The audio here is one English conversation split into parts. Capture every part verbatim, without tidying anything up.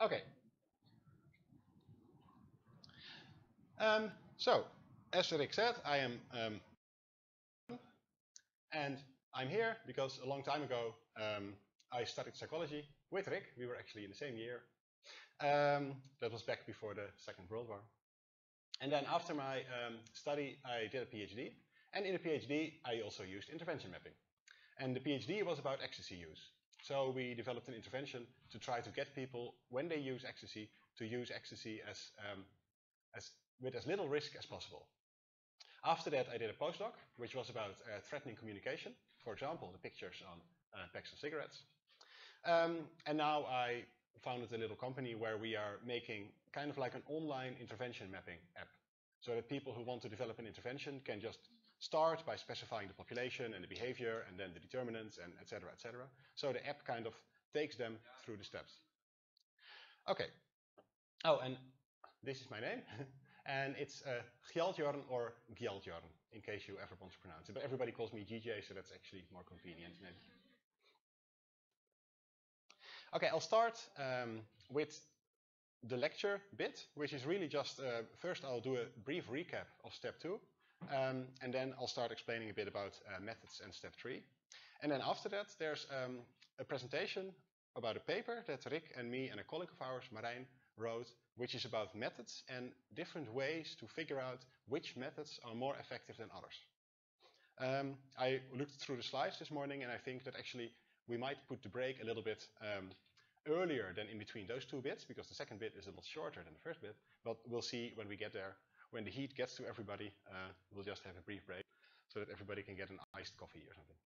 Okay. Um, so, as Rick said, I am, um, and I'm here because a long time ago um, I studied psychology with Rick. We were actually in the same year. Um, that was back before the Second World War. And then after my um, study, I did a PhD. And in the PhD, I also used intervention mapping. And the PhD was about ecstasy use. So we developed an intervention to try to get people, when they use ecstasy, to use ecstasy as, um, as with as little risk as possible. After that, I did a postdoc, which was about uh, threatening communication. For example, the pictures on uh, packs of cigarettes. Um, and now I founded a little company where we are making kind of like an online intervention mapping app. So that people who want to develop an intervention can just start by specifying the population and the behavior and then the determinants and et cetera, et cetera. So the app kind of takes them through the steps. Okay. Oh, and this is my name. And it's uh, Gjeldjorn or Gjeldjorn, in case you ever want to pronounce it. But everybody calls me G J, so that's actually more convenient. Maybe. Okay, I'll start um, with the lecture bit, which is really just, uh, first I'll do a brief recap of step two, um, and then I'll start explaining a bit about uh, methods and step three. And then after that, there's um, a presentation about a paper that Rick and me and a colleague of ours, Marijn, wrote, which is about methods and different ways to figure out which methods are more effective than others. Um, I looked through the slides this morning, and I think that actually we might put the break a little bit um, earlier than in between those two bits, because the second bit is a little shorter than the first bit, but we'll see when we get there. When the heat gets to everybody, uh, we'll just have a brief break so that everybody can get an iced coffee or something.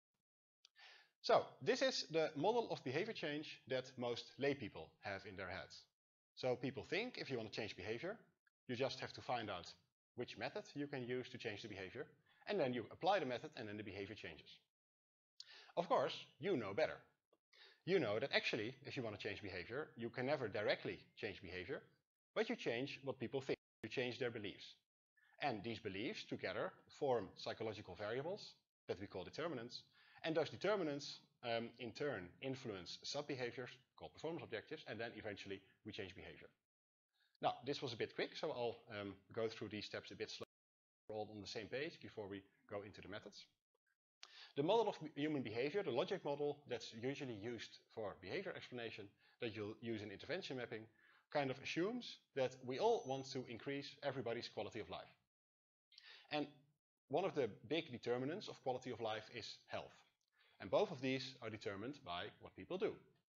So this is the model of behavior change that most lay people have in their heads. So people think if you want to change behavior, you just have to find out which method you can use to change the behavior, and then you apply the method and then the behavior changes. Of course, you know better. You know that actually, if you want to change behavior, you can never directly change behavior, but you change what people think. You change their beliefs. And these beliefs together form psychological variables that we call determinants. And those determinants, um, in turn, influence sub-behaviors called performance objectives, and then eventually we change behavior. Now, this was a bit quick, so I'll um, go through these steps a bit slowly. We're all on the same page before we go into the methods. The model of human behavior, the logic model that's usually used for behavior explanation, that you'll use in intervention mapping, kind of assumes that we all want to increase everybody's quality of life. And one of the big determinants of quality of life is health. And both of these are determined by what people do.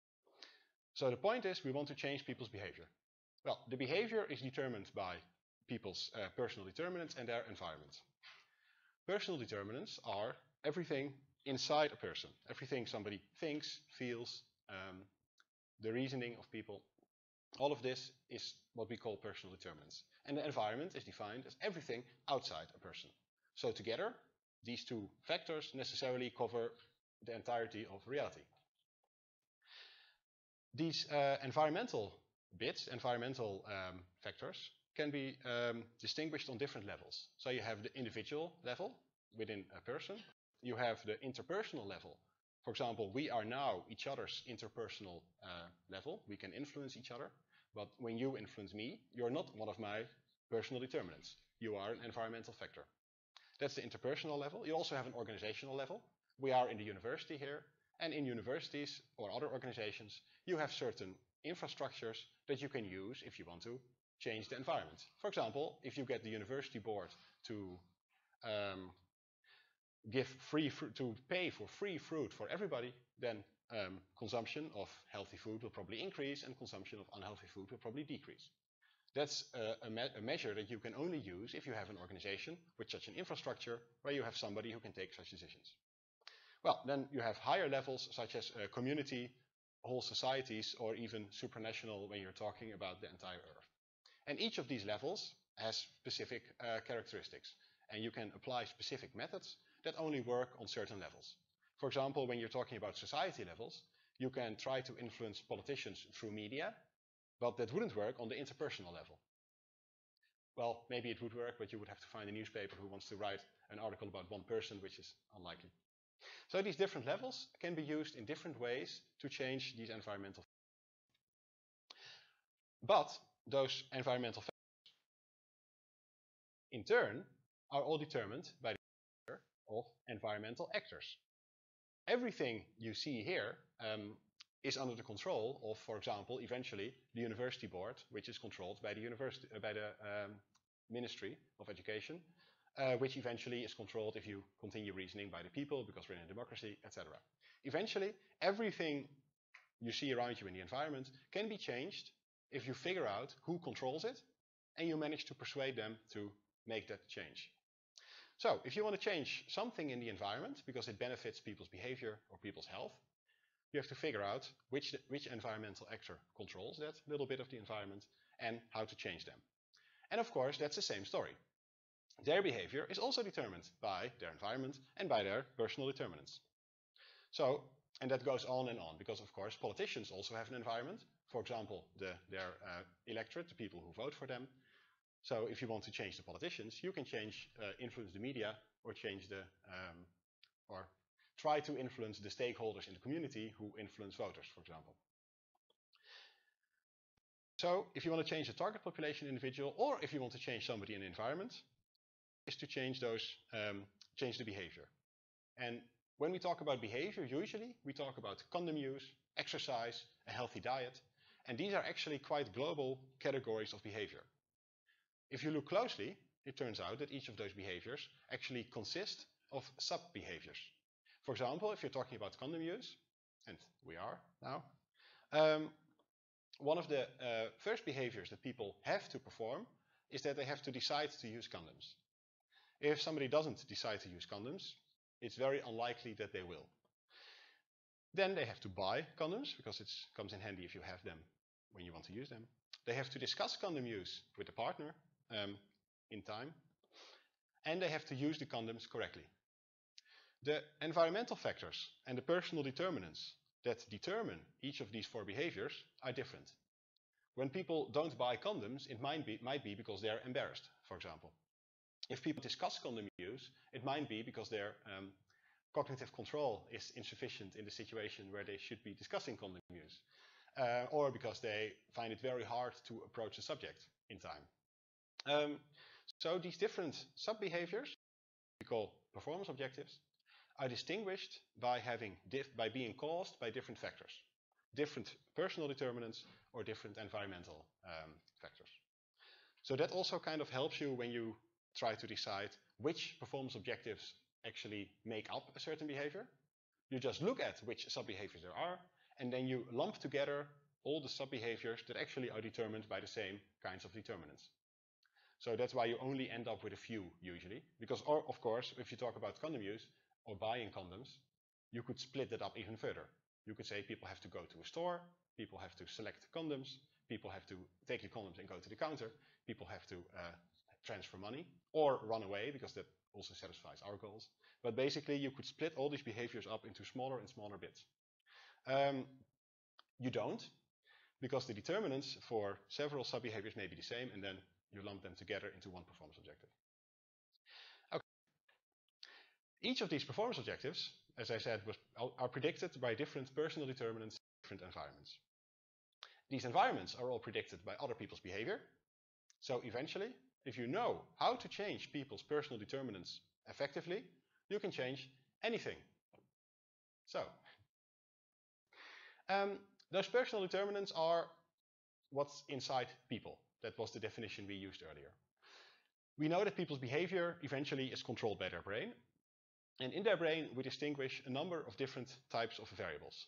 So the point is we want to change people's behavior. Well, the behavior is determined by people's uh, personal determinants and their environment. Personal determinants are everything inside a person, everything somebody thinks, feels, um, the reasoning of people. All of this is what we call personal determinants. And the environment is defined as everything outside a person. So together, these two factors necessarily cover the entirety of reality. These uh, environmental bits, environmental um, factors, can be um, distinguished on different levels. So you have the individual level within a person. You have the interpersonal level. For example, we are now each other's interpersonal uh, level. We can influence each other. But when you influence me, you're not one of my personal determinants. You are an environmental factor. That's the interpersonal level. You also have an organizational level. We are in the university here. And in universities or other organizations, you have certain infrastructures that you can use if you want to change the environment. For example, if you get the university board to um, give free to pay for free fruit for everybody, then um, consumption of healthy food will probably increase and consumption of unhealthy food will probably decrease. That's a, a, me a measure that you can only use if you have an organization with such an infrastructure where you have somebody who can take such decisions. Well, then you have higher levels such as uh, community, whole societies, or even supranational when you're talking about the entire Earth. And each of these levels has specific uh, characteristics. And you can apply specific methods that only work on certain levels. For example, when you're talking about society levels, you can try to influence politicians through media, but that wouldn't work on the interpersonal level. Well, maybe it would work, but you would have to find a newspaper who wants to write an article about one person, which is unlikely. So these different levels can be used in different ways to change these environmental. But those environmental factors, in turn, are all determined by the behavior of environmental actors. Everything you see here um, is under the control of, for example, eventually the university board, which is controlled by the university, uh, by the um, Ministry of Education, uh, which eventually is controlled, if you continue reasoning, by the people, because we're in a democracy, et cetera. Eventually, everything you see around you in the environment can be changed if you figure out who controls it and you manage to persuade them to make that change. So, if you want to change something in the environment because it benefits people's behavior or people's health, you have to figure out which, which environmental actor controls that little bit of the environment and how to change them. And of course, that's the same story. Their behavior is also determined by their environment and by their personal determinants. So, and that goes on and on, because of course politicians also have an environment. For example, the, their uh, electorate, the people who vote for them. So if you want to change the politicians, you can change, uh, influence the media, or change the, um, or try to influence the stakeholders in the community who influence voters, for example. So if you want to change the target population individual, or if you want to change somebody in the environment, is to change those, um, change the behavior. And when we talk about behavior, usually we talk about condom use, exercise, a healthy diet, and these are actually quite global categories of behavior. If you look closely, it turns out that each of those behaviors actually consist of sub-behaviors. For example, if you're talking about condom use, and we are now, um, one of the uh, first behaviors that people have to perform is that they have to decide to use condoms. If somebody doesn't decide to use condoms, it's very unlikely that they will. Then they have to buy condoms, because it comes in handy if you have them when you want to use them. They have to discuss condom use with the partner um, in time. And they have to use the condoms correctly. The environmental factors and the personal determinants that determine each of these four behaviors are different. When people don't buy condoms, it might be, might be because they're embarrassed, for example. If people discuss condom use, it might be because their um, cognitive control is insufficient in the situation where they should be discussing condom use, uh, or because they find it very hard to approach the subject in time. Um, so these different sub-behaviors, we call performance objectives, are distinguished by, having diff by being caused by different factors, different personal determinants or different environmental um, factors. So that also kind of helps you when you try to decide which performance objectives actually make up a certain behavior. You just look at which sub-behaviors there are, and then you lump together all the sub-behaviors that actually are determined by the same kinds of determinants. So that's why you only end up with a few usually, because or, of course, if you talk about condom use or buying condoms, you could split that up even further. You could say people have to go to a store, people have to select condoms, people have to take your condoms and go to the counter, people have to uh, transfer money or run away, because that also satisfies our goals. But basically you could split all these behaviors up into smaller and smaller bits. Um, you don't, because the determinants for several sub-behaviors may be the same, and then you lump them together into one performance objective. Okay. Each of these performance objectives, as I said, was, are predicted by different personal determinants in different environments. These environments are all predicted by other people's behavior. So eventually, if you know how to change people's personal determinants effectively, you can change anything. So, um, those personal determinants are what's inside people. That was the definition we used earlier. We know that people's behavior eventually is controlled by their brain. And in their brain, we distinguish a number of different types of variables.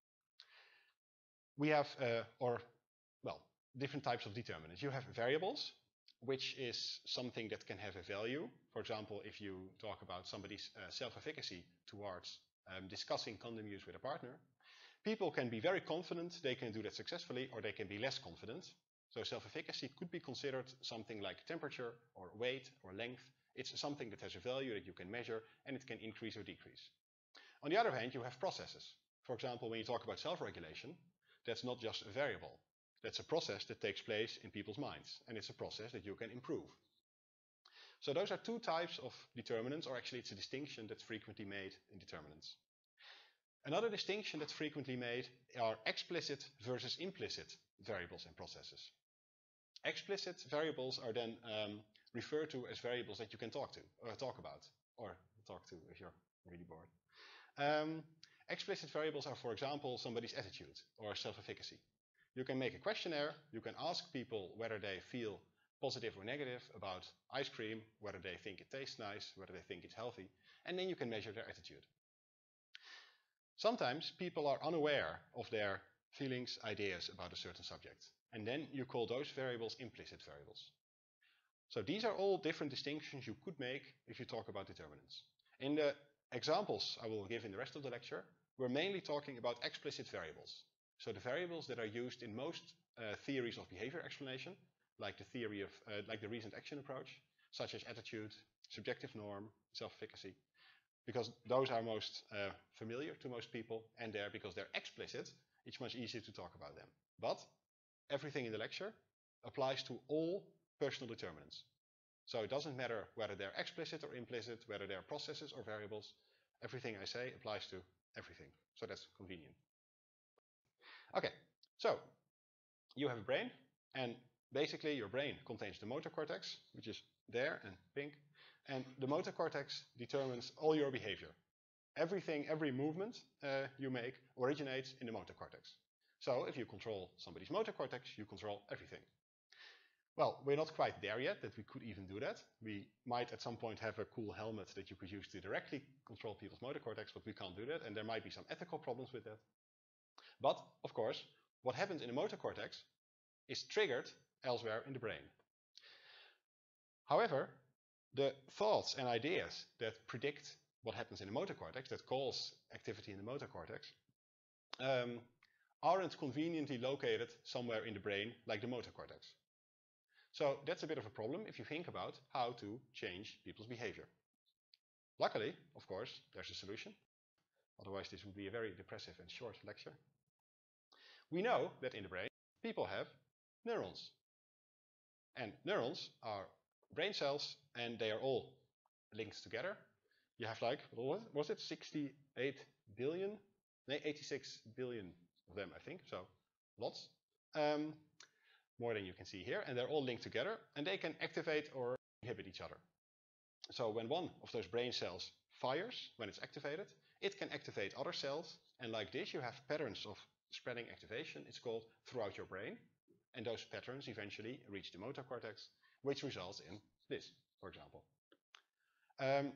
We have, uh, or, well, different types of determinants. You have variables, which is something that can have a value. For example, if you talk about somebody's uh, self-efficacy towards um, discussing condom use with a partner, people can be very confident they can do that successfully, or they can be less confident. So self-efficacy could be considered something like temperature or weight or length. It's something that has a value that you can measure, and it can increase or decrease. On the other hand, you have processes. For example, when you talk about self-regulation, that's not just a variable. That's a process that takes place in people's minds, and it's a process that you can improve. So those are two types of determinants, or actually it's a distinction that's frequently made in determinants. Another distinction that's frequently made are explicit versus implicit variables and processes. Explicit variables are then um, referred to as variables that you can talk to, or talk about, or talk to if you're really bored. Um, explicit variables are, for example, somebody's attitude or self-efficacy. You can make a questionnaire, you can ask people whether they feel positive or negative about ice cream, whether they think it tastes nice, whether they think it's healthy, and then you can measure their attitude. Sometimes people are unaware of their feelings, ideas about a certain subject, and then you call those variables implicit variables. So these are all different distinctions you could make if you talk about determinants. In the examples I will give in the rest of the lecture, we're mainly talking about explicit variables. So the variables that are used in most uh, theories of behavior explanation, like the theory of, uh, like the reasoned action approach, such as attitude, subjective norm, self-efficacy, because those are most uh, familiar to most people, and there, because they're explicit, it's much easier to talk about them. But everything in the lecture applies to all personal determinants. So it doesn't matter whether they're explicit or implicit, whether they're processes or variables. Everything I say applies to everything. So that's convenient. Okay, so you have a brain, and basically your brain contains the motor cortex, which is there and pink, and the motor cortex determines all your behavior. Everything, every movement uh, you make originates in the motor cortex. So if you control somebody's motor cortex, you control everything. Well, we're not quite there yet that we could even do that. We might at some point have a cool helmet that you could use to directly control people's motor cortex, but we can't do that, and there might be some ethical problems with that. But, of course, what happens in the motor cortex is triggered elsewhere in the brain. However, the thoughts and ideas that predict what happens in the motor cortex, that cause activity in the motor cortex, um, aren't conveniently located somewhere in the brain like the motor cortex. So that's a bit of a problem if you think about how to change people's behavior. Luckily, of course, there's a solution. Otherwise, this would be a very depressive and short lecture. We know that in the brain, people have neurons. And neurons are brain cells, and they are all linked together. You have like, what was it, sixty-eight billion? No, eighty-six billion of them, I think, so lots. Um, more than you can see here, and they're all linked together, and they can activate or inhibit each other. So when one of those brain cells fires, when it's activated, it can activate other cells, and like this you have patterns of spreading activation, it's called, throughout your brain, and those patterns eventually reach the motor cortex, which results in this, for example. Um,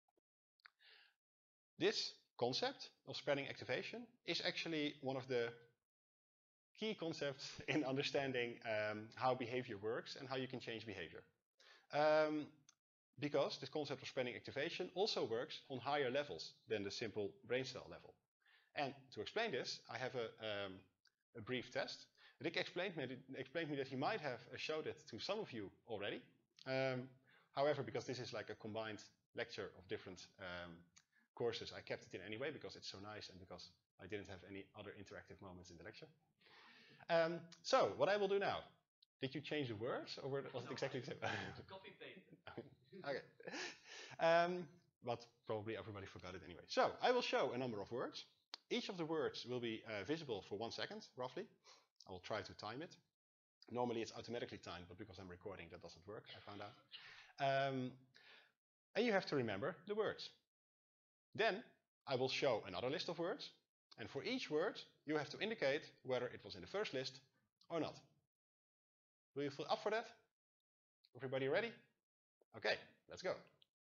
this concept of spreading activation is actually one of the key concepts in understanding um, how behavior works and how you can change behavior. Um, because this concept of spreading activation also works on higher levels than the simple brain cell level. And to explain this, I have a, um, a brief test. Rick explained me, explained me that he might have showed it to some of you already. Um, however, because this is like a combined lecture of different um, courses, I kept it in anyway because it's so nice and because I didn't have any other interactive moments in the lecture. Um, so, what I will do now, did you change the words or was it no, exactly the same? Copy paste. Okay. Um, but probably everybody forgot it anyway. So, I will show a number of words. Each of the words will be uh, visible for one second, roughly. I will try to time it. Normally it's automatically timed, but because I'm recording, that doesn't work, I found out. Um, and you have to remember the words. Then I will show another list of words, and for each word, you have to indicate whether it was in the first list or not. Will you feel up for that? Everybody ready? Okay, let's go.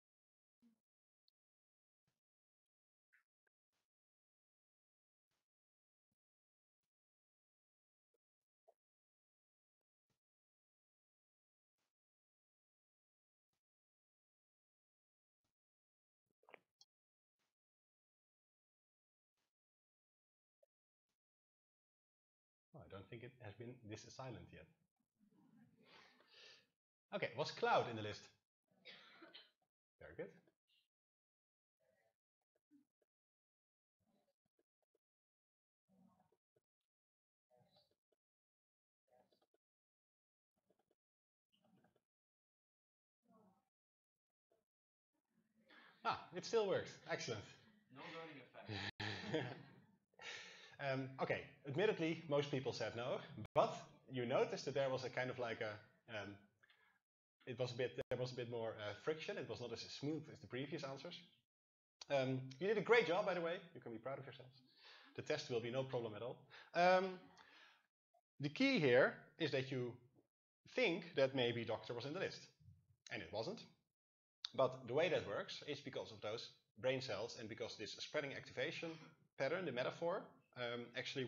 Oh, I don't think it has been this silent yet. Okay, was cloud in the list? Very good. Ah, it still works. Excellent. No learning effect. um, okay, admittedly, most people said no, but you noticed that there was a kind of like a Um, it was a bit, there was a bit more uh, friction. It was not as smooth as the previous answers. Um, you did a great job, by the way. You can be proud of yourselves. The test will be no problem at all. Um, the key here is that you think that maybe doctor was in the list. And it wasn't. But the way that works is because of those brain cells and because this spreading activation pattern, the metaphor, um, actually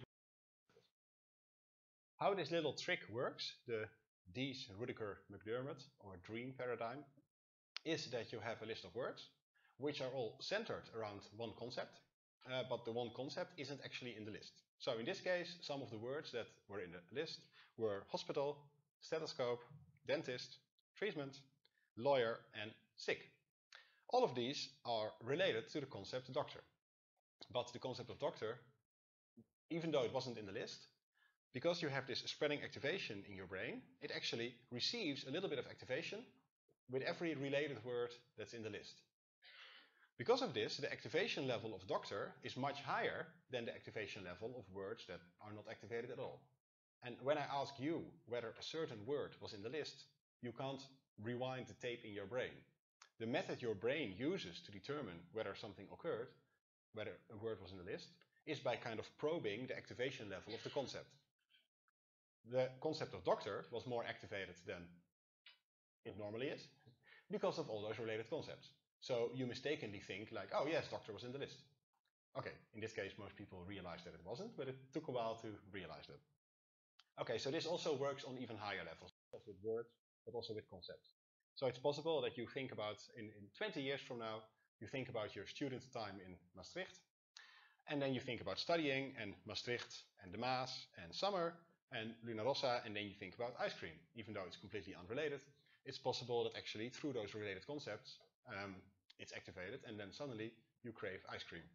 how this little trick works, the Dees Rudiker-McDermott or dream paradigm, is that you have a list of words which are all centered around one concept, uh, but the one concept isn't actually in the list. So in this case, some of the words that were in the list were hospital, stethoscope, dentist, treatment, lawyer, and sick. All of these are related to the concept doctor. But the concept of doctor, even though it wasn't in the list, because you have this spreading activation in your brain, it actually receives a little bit of activation with every related word that's in the list. Because of this, the activation level of doctor is much higher than the activation level of words that are not activated at all. And when I ask you whether a certain word was in the list, you can't rewind the tape in your brain. The method your brain uses to determine whether something occurred, whether a word was in the list, is by kind of probing the activation level of the concept. The concept of doctor was more activated than it normally is because of all those related concepts. So you mistakenly think like, oh yes, doctor was in the list. Okay, in this case most people realized that it wasn't, but it took a while to realize that. Okay, so this also works on even higher levels, not just with words, but also with concepts. So it's possible that you think about, in, in twenty years from now, you think about your student time in Maastricht, and then you think about studying, and Maastricht, and the Maas, and summer, and Luna Rossa, and then you think about ice cream. Even though it's completely unrelated, it's possible that actually through those related concepts, um, it's activated, and then suddenly you crave ice cream.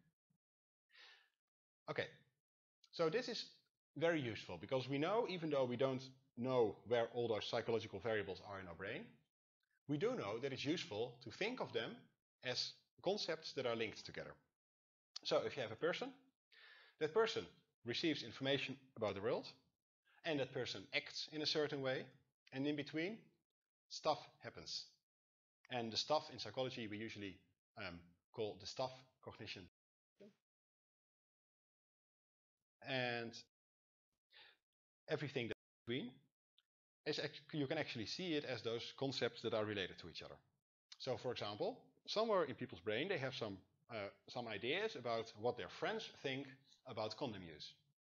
Okay, so this is very useful, because we know, even though we don't know where all those psychological variables are in our brain, we do know that it's useful to think of them as concepts that are linked together. So if you have a person, that person receives information about the world, and that person acts in a certain way, and in between, stuff happens. And the stuff in psychology we usually um, call the stuff cognition. And everything that's between, is you can actually see it as those concepts that are related to each other. So for example, somewhere in people's brain they have some, uh, some ideas about what their friends think about condom use.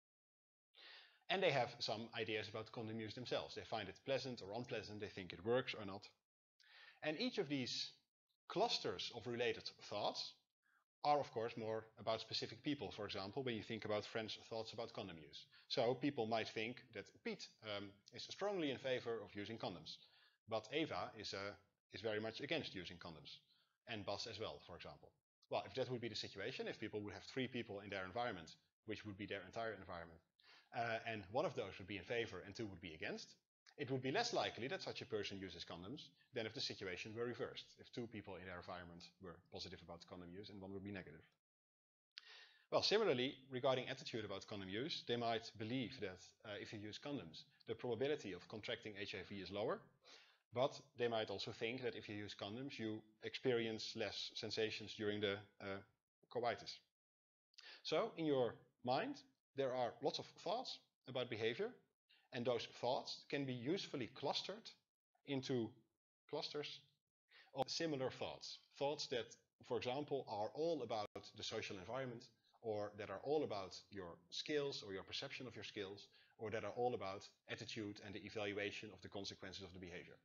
And they have some ideas about condom use themselves. They find it pleasant or unpleasant, they think it works or not. And each of these clusters of related thoughts are of course more about specific people. For example, when you think about friends' thoughts about condom use. So people might think that Piet um, is strongly in favor of using condoms, but Eva is, uh, is very much against using condoms, and Bas as well, for example. Well, if that would be the situation, if people would have three people in their environment, which would be their entire environment, uh, and one of those would be in favor and two would be against, it would be less likely that such a person uses condoms than if the situation were reversed, if two people in their environment were positive about condom use and one would be negative. Well, similarly, regarding attitude about condom use, they might believe that uh, if you use condoms, the probability of contracting H I V is lower, but they might also think that if you use condoms, you experience less sensations during the uh, coitus. So, in your mind, there are lots of thoughts about behavior, and those thoughts can be usefully clustered into clusters of similar thoughts. Thoughts that, for example, are all about the social environment, or that are all about your skills or your perception of your skills, or that are all about attitude and the evaluation of the consequences of the behavior.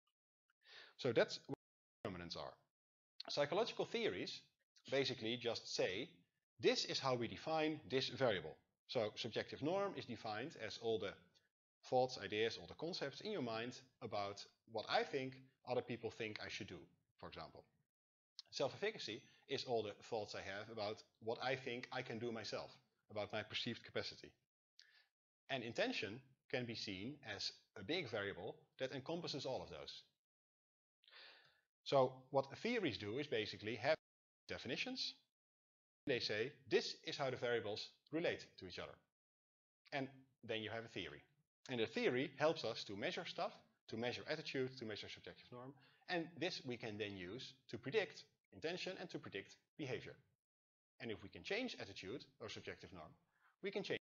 So that's what determinants are. Psychological theories basically just say, this is how we define this variable. So subjective norm is defined as all the thoughts, ideas, all the concepts in your mind about what I think other people think I should do, for example. Self-efficacy is all the thoughts I have about what I think I can do myself, about my perceived capacity. And intention can be seen as a big variable that encompasses all of those. So what theories do is basically have definitions. They say, this is how the variables relate to each other. And then you have a theory. And the theory helps us to measure stuff, to measure attitude, to measure subjective norm. And this we can then use to predict intention and to predict behavior. And if we can change attitude or subjective norm, we can change.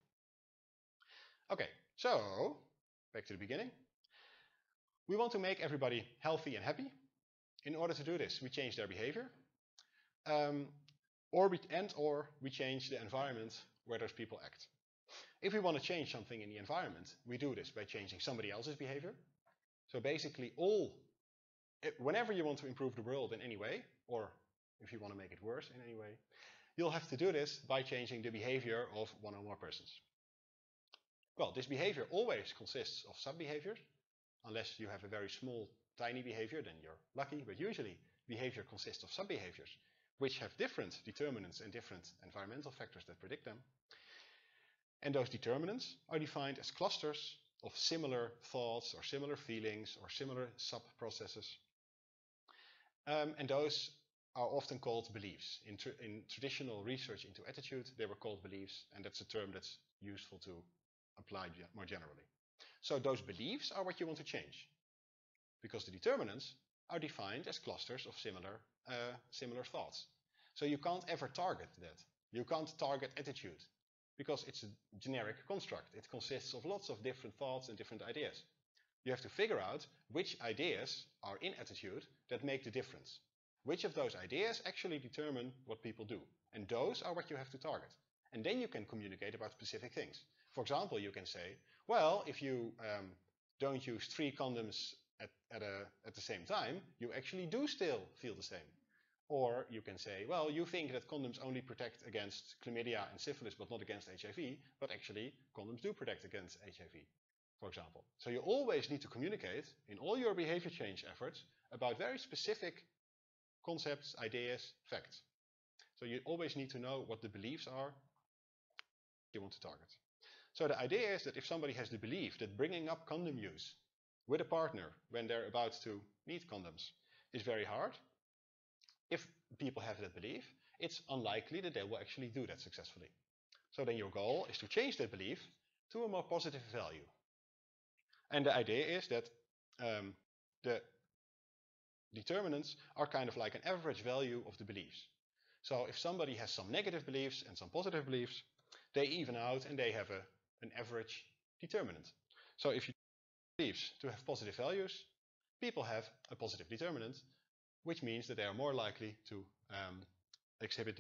Okay, so back to the beginning. We want to make everybody healthy and happy. In order to do this, we change their behavior. Um, or we, and or we change the environment where those people act. If we want to change something in the environment, we do this by changing somebody else's behavior. So basically all, whenever you want to improve the world in any way, or if you want to make it worse in any way, you'll have to do this by changing the behavior of one or more persons. Well, this behavior always consists of sub-behaviors. Unless you have a very small, tiny behavior, then you're lucky. But usually, behavior consists of sub-behaviors, which have different determinants and different environmental factors that predict them. And those determinants are defined as clusters of similar thoughts or similar feelings or similar sub-processes. Um, and those are often called beliefs. In, tr in traditional research into attitude, they were called beliefs, and that's a term that's useful to apply ge more generally. So those beliefs are what you want to change, because the determinants are defined as clusters of similar, uh, similar thoughts. So you can't ever target that. You can't target attitude, because it's a generic construct. It consists of lots of different thoughts and different ideas. You have to figure out which ideas are in attitude that make the difference. Which of those ideas actually determine what people do. And those are what you have to target. And then you can communicate about specific things. For example, you can say, well, if you um, don't use three condoms at, at, a, at the same time, you actually do still feel the same. Or you can say, well, you think that condoms only protect against chlamydia and syphilis, but not against H I V, but actually condoms do protect against H I V, for example. So you always need to communicate in all your behavior change efforts about very specific concepts, ideas, facts. So you always need to know what the beliefs are you want to target. So the idea is that if somebody has the belief that bringing up condom use with a partner when they're about to need condoms is very hard, if people have that belief, it's unlikely that they will actually do that successfully. So then your goal is to change that belief to a more positive value. And the idea is that um, the determinants are kind of like an average value of the beliefs. So if somebody has some negative beliefs and some positive beliefs, they even out and they have a, an average determinant. So if you beliefs to have positive values, people have a positive determinant, which means that they are more likely to um, exhibit.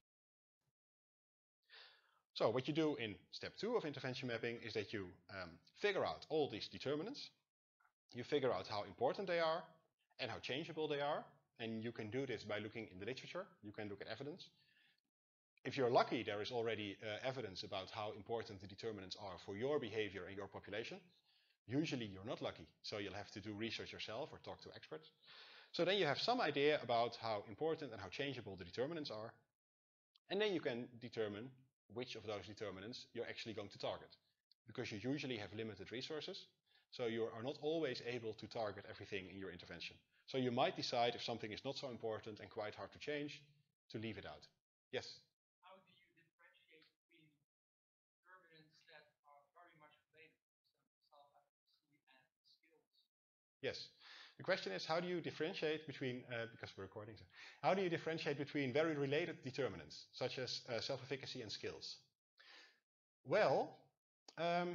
So what you do in step two of intervention mapping is that you um, figure out all these determinants. You figure out how important they are and how changeable they are. And you can do this by looking in the literature. You can look at evidence. If you're lucky, there is already uh, evidence about how important the determinants are for your behavior and your population. Usually you're not lucky, so you'll have to do research yourself or talk to experts. So then you have some idea about how important and how changeable the determinants are. And then you can determine which of those determinants you're actually going to target. Because you usually have limited resources, so you are not always able to target everything in your intervention. So you might decide if something is not so important and quite hard to change, to leave it out. Yes? How do you differentiate between determinants that are very much related, for example, self-efficacy and skills? Yes. The question is, how do you differentiate between, uh, because we're recording, so how do you differentiate between very related determinants, such as uh, self-efficacy and skills? Well, um,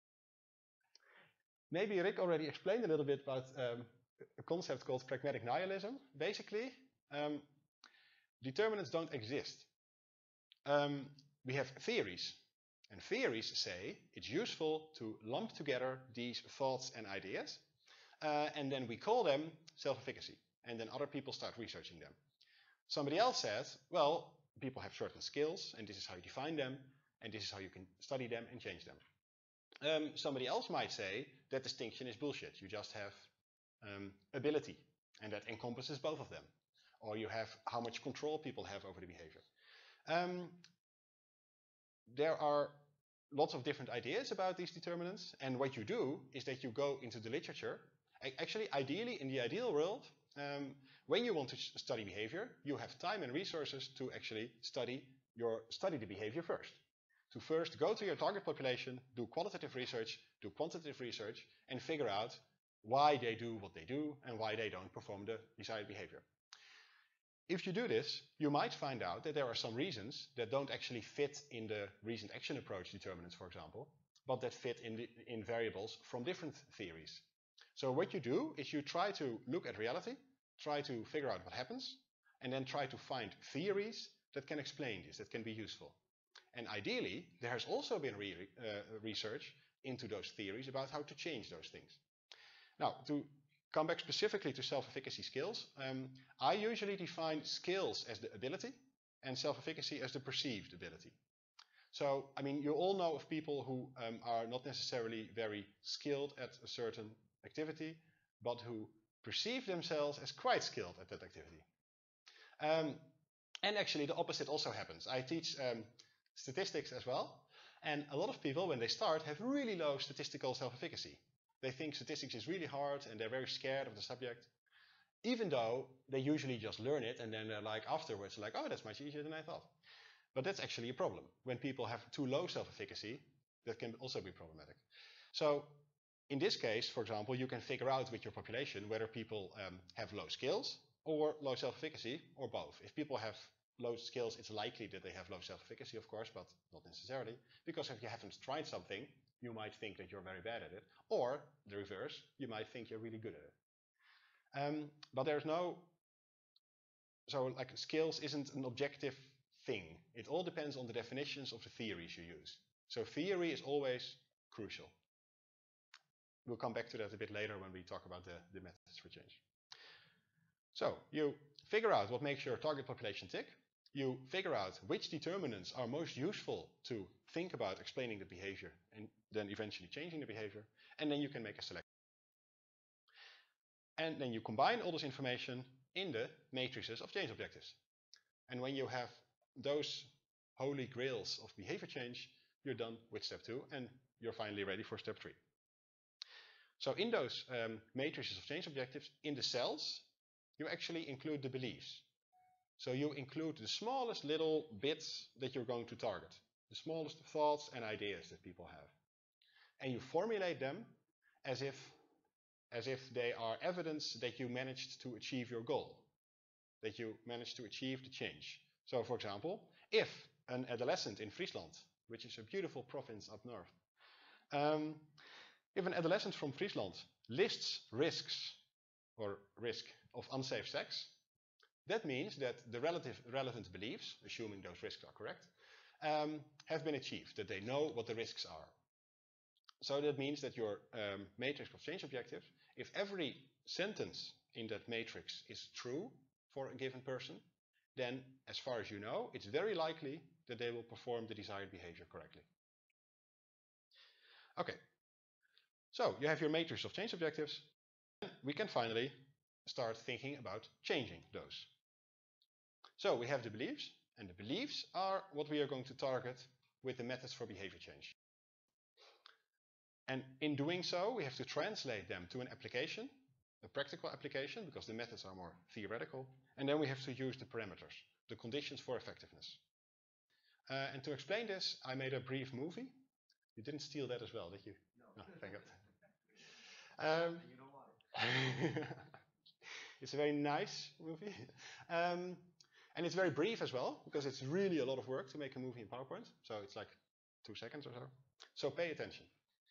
maybe Rick already explained a little bit about um, a concept called pragmatic nihilism. Basically, um, determinants don't exist. Um, we have theories, and theories say it's useful to lump together these thoughts and ideas. Uh, and then we call them self-efficacy. And then other people start researching them. Somebody else says, well, people have certain skills, and this is how you define them, and this is how you can study them and change them. Um, somebody else might say that distinction is bullshit. You just have um, ability, and that encompasses both of them. Or you have how much control people have over the behavior. Um, there are lots of different ideas about these determinants, and what you do is that you go into the literature. Actually, ideally, in the ideal world, um, when you want to study behavior, you have time and resources to actually study your study the behavior first. To first go to your target population, do qualitative research, do quantitative research, and figure out why they do what they do and why they don't perform the desired behavior. If you do this, you might find out that there are some reasons that don't actually fit in the recent action approach determinants, for example, but that fit in, the, in variables from different theories. So what you do is you try to look at reality, try to figure out what happens, and then try to find theories that can explain this, that can be useful. And ideally, there has also been re uh, research into those theories about how to change those things. Now, to come back specifically to self-efficacy skills, um, I usually define skills as the ability and self-efficacy as the perceived ability. So, I mean, you all know of people who um, are not necessarily very skilled at a certain activity, but who perceive themselves as quite skilled at that activity. Um, and actually, the opposite also happens. I teach um, statistics as well, and a lot of people, when they start, have really low statistical self-efficacy. They think statistics is really hard and they're very scared of the subject, even though they usually just learn it and then they're like afterwards like, oh, that's much easier than I thought. But that's actually a problem. When people have too low self-efficacy, that can also be problematic. So in this case, for example, you can figure out with your population whether people um, have low skills or low self-efficacy or both. If people have low skills, it's likely that they have low self-efficacy, of course, but not necessarily, because if you haven't tried something, you might think that you're very bad at it, or the reverse, you might think you're really good at it. Um, but there's no, so like skills isn't an objective thing. It all depends on the definitions of the theories you use. So theory is always crucial. We'll come back to that a bit later when we talk about the, the methods for change. So you figure out what makes your target population tick. You figure out which determinants are most useful to think about explaining the behavior and then eventually changing the behavior, and then you can make a selection. And then you combine all this information in the matrices of change objectives. And when you have those holy grails of behavior change, you're done with step two and you're finally ready for step three. So in those um, matrices of change objectives, in the cells, you actually include the beliefs. So you include the smallest little bits that you're going to target, the smallest thoughts and ideas that people have. And you formulate them as if, as if they are evidence that you managed to achieve your goal, that you managed to achieve the change. So for example, if an adolescent in Friesland, which is a beautiful province up north, um, if an adolescent from Friesland lists risks or risk of unsafe sex, that means that the relative relevant beliefs, assuming those risks are correct, um, have been achieved, that they know what the risks are. So that means that your um, matrix of change objectives, if every sentence in that matrix is true for a given person, then as far as you know, it's very likely that they will perform the desired behavior correctly. Okay, so you have your matrix of change objectives. We can finally start thinking about changing those. So we have the beliefs, and the beliefs are what we are going to target with the methods for behavior change. And in doing so, we have to translate them to an application, a practical application, because the methods are more theoretical. And then we have to use the parameters, the conditions for effectiveness. Uh, and to explain this, I made a brief movie. You didn't steal that as well, did you? No, oh, thank God. Um, you know why. It's a very nice movie. Um, and it's very brief as well, because it's really a lot of work to make a movie in PowerPoint. So it's like two seconds or so. So pay attention.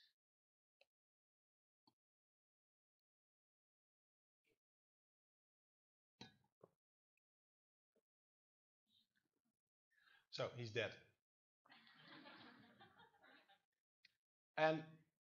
So he's dead. And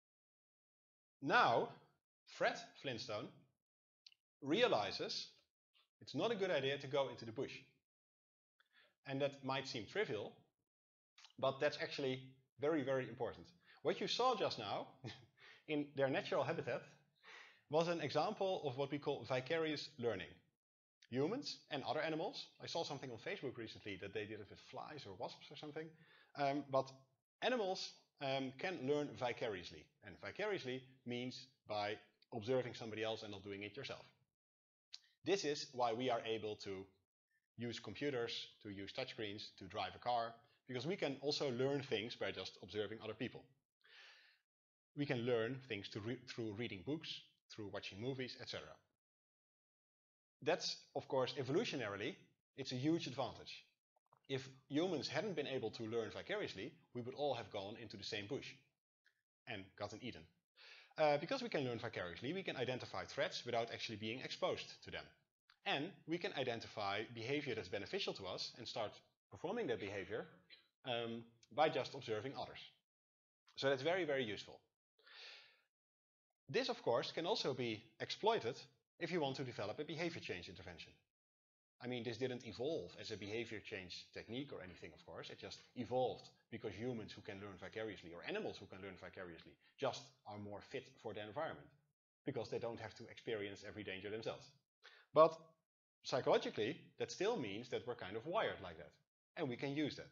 now Fred Flintstone realizes it's not a good idea to go into the bush. And that might seem trivial, but that's actually very, very important. What you saw just now in their natural habitat was an example of what we call vicarious learning. Humans and other animals, I saw something on Facebook recently that they did it with flies or wasps or something, um, but animals um, can learn vicariously. And vicariously means by observing somebody else and not doing it yourself. This is why we are able to use computers, to use touchscreens, to drive a car, because we can also learn things by just observing other people. We can learn things to re through reading books, through watching movies, et cetera. That's, of course, evolutionarily, it's a huge advantage. If humans hadn't been able to learn vicariously, we would all have gone into the same bush and gotten eaten. Uh, because we can learn vicariously, we can identify threats without actually being exposed to them. And we can identify behavior that's beneficial to us and start performing that behavior um, by just observing others. So that's very, very useful. This, of course, can also be exploited if you want to develop a behavior change intervention. I mean, this didn't evolve as a behavior change technique or anything, of course. It just evolved because humans who can learn vicariously, or animals who can learn vicariously, just are more fit for their environment because they don't have to experience every danger themselves. But psychologically, that still means that we're kind of wired like that, and we can use that.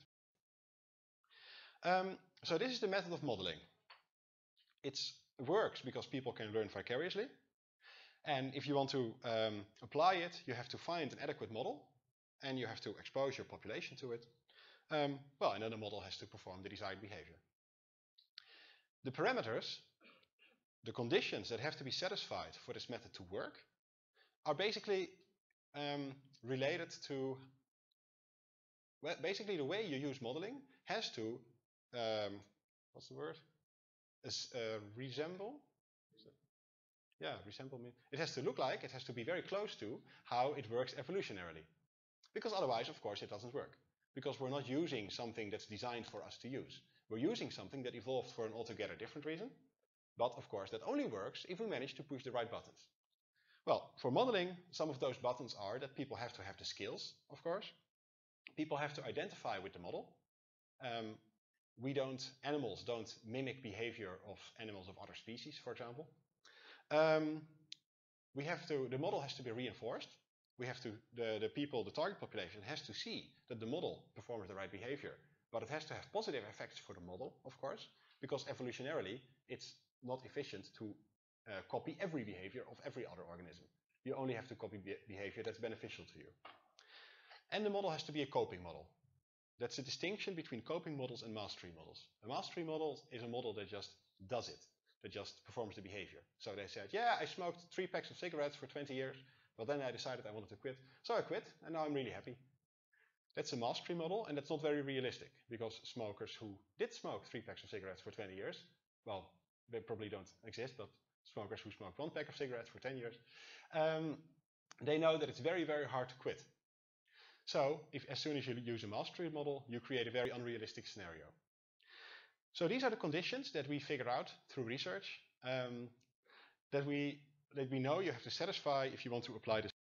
Um, so this is the method of modeling. It works because people can learn vicariously. And if you want to um, apply it, you have to find an adequate model, and you have to expose your population to it. Um, well, and then the model has to perform the desired behavior. The parameters, the conditions that have to be satisfied for this method to work, are basically um, related to, well, basically the way you use modeling has to, um, what's the word? Is, uh, resemble? Yeah, resemble me. It has to look like, it has to be very close to how it works evolutionarily. Because otherwise, of course, it doesn't work. Because we're not using something that's designed for us to use. We're using something that evolved for an altogether different reason. But of course, that only works if we manage to push the right buttons. Well, for modeling, some of those buttons are that people have to have the skills, of course. People have to identify with the model. Um, we don't, animals don't mimic behavior of animals of other species, for example. Um, we have to, the model has to be reinforced. We have to, the, the people, the target population has to see that the model performs the right behavior, but it has to have positive effects for the model, of course, because evolutionarily it's not efficient to uh, copy every behavior of every other organism. You only have to copy be behavior that's beneficial to you. And the model has to be a coping model. That's a distinction between coping models and mastery models. A mastery model is a model that just does it. That just performs the behavior. So they said, yeah, I smoked three packs of cigarettes for twenty years, but then I decided I wanted to quit. So I quit, and now I'm really happy. That's a mastery model, and that's not very realistic, because smokers who did smoke three packs of cigarettes for twenty years, well, they probably don't exist, but smokers who smoked one pack of cigarettes for ten years, um, they know that it's very, very hard to quit. So if, as soon as you use a mastery model, you create a very unrealistic scenario. So these are the conditions that we figure out through research um, that we that we know you have to satisfy if you want to apply this.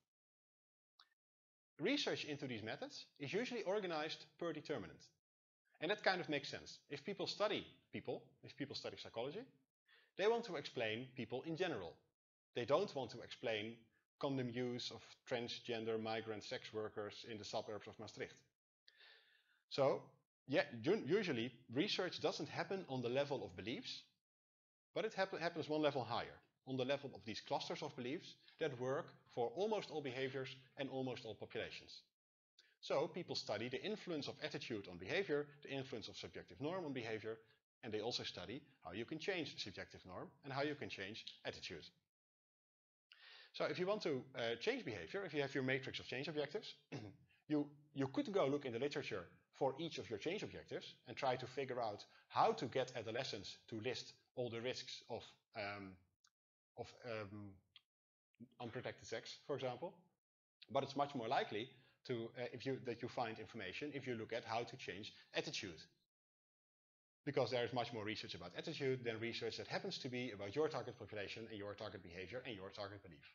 Research into these methods is usually organized per determinant. And that kind of makes sense. If people study people, if people study psychology, they want to explain people in general. They don't want to explain condom use of transgender migrant sex workers in the suburbs of Maastricht. So, yeah, usually research doesn't happen on the level of beliefs, but it happen, happens one level higher, on the level of these clusters of beliefs that work for almost all behaviors and almost all populations. So people study the influence of attitude on behavior, the influence of subjective norm on behavior, and they also study how you can change the subjective norm and how you can change attitude. So if you want to uh, change behavior, if you have your matrix of change objectives, you, you could go look in the literature for each of your change objectives and try to figure out how to get adolescents to list all the risks of, um, of um, unprotected sex, for example. But it's much more likely to, uh, if you, that you find information if you look at how to change attitude. Because there is much more research about attitude than research that happens to be about your target population and your target behavior and your target belief.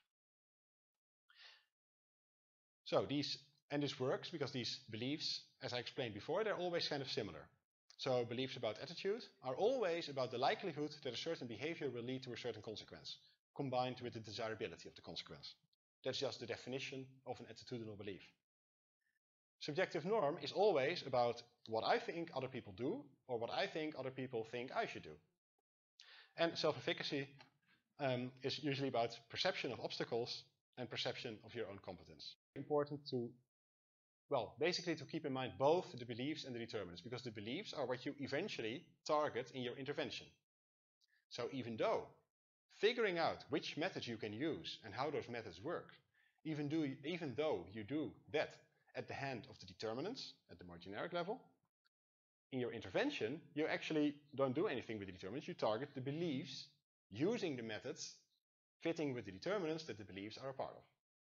So these, and this works because these beliefs, as I explained before, they're always kind of similar. So beliefs about attitude are always about the likelihood that a certain behavior will lead to a certain consequence, combined with the desirability of the consequence. That's just the definition of an attitudinal belief. Subjective norm is always about what I think other people do or what I think other people think I should do. And self-efficacy um, is usually about perception of obstacles and perception of your own competence. Important to, well, basically to keep in mind both the beliefs and the determinants, because the beliefs are what you eventually target in your intervention. So even though figuring out which methods you can use and how those methods work, even, do, even though you do that at the hand of the determinants at the more generic level, in your intervention, you actually don't do anything with the determinants. You target the beliefs using the methods fitting with the determinants that the beliefs are a part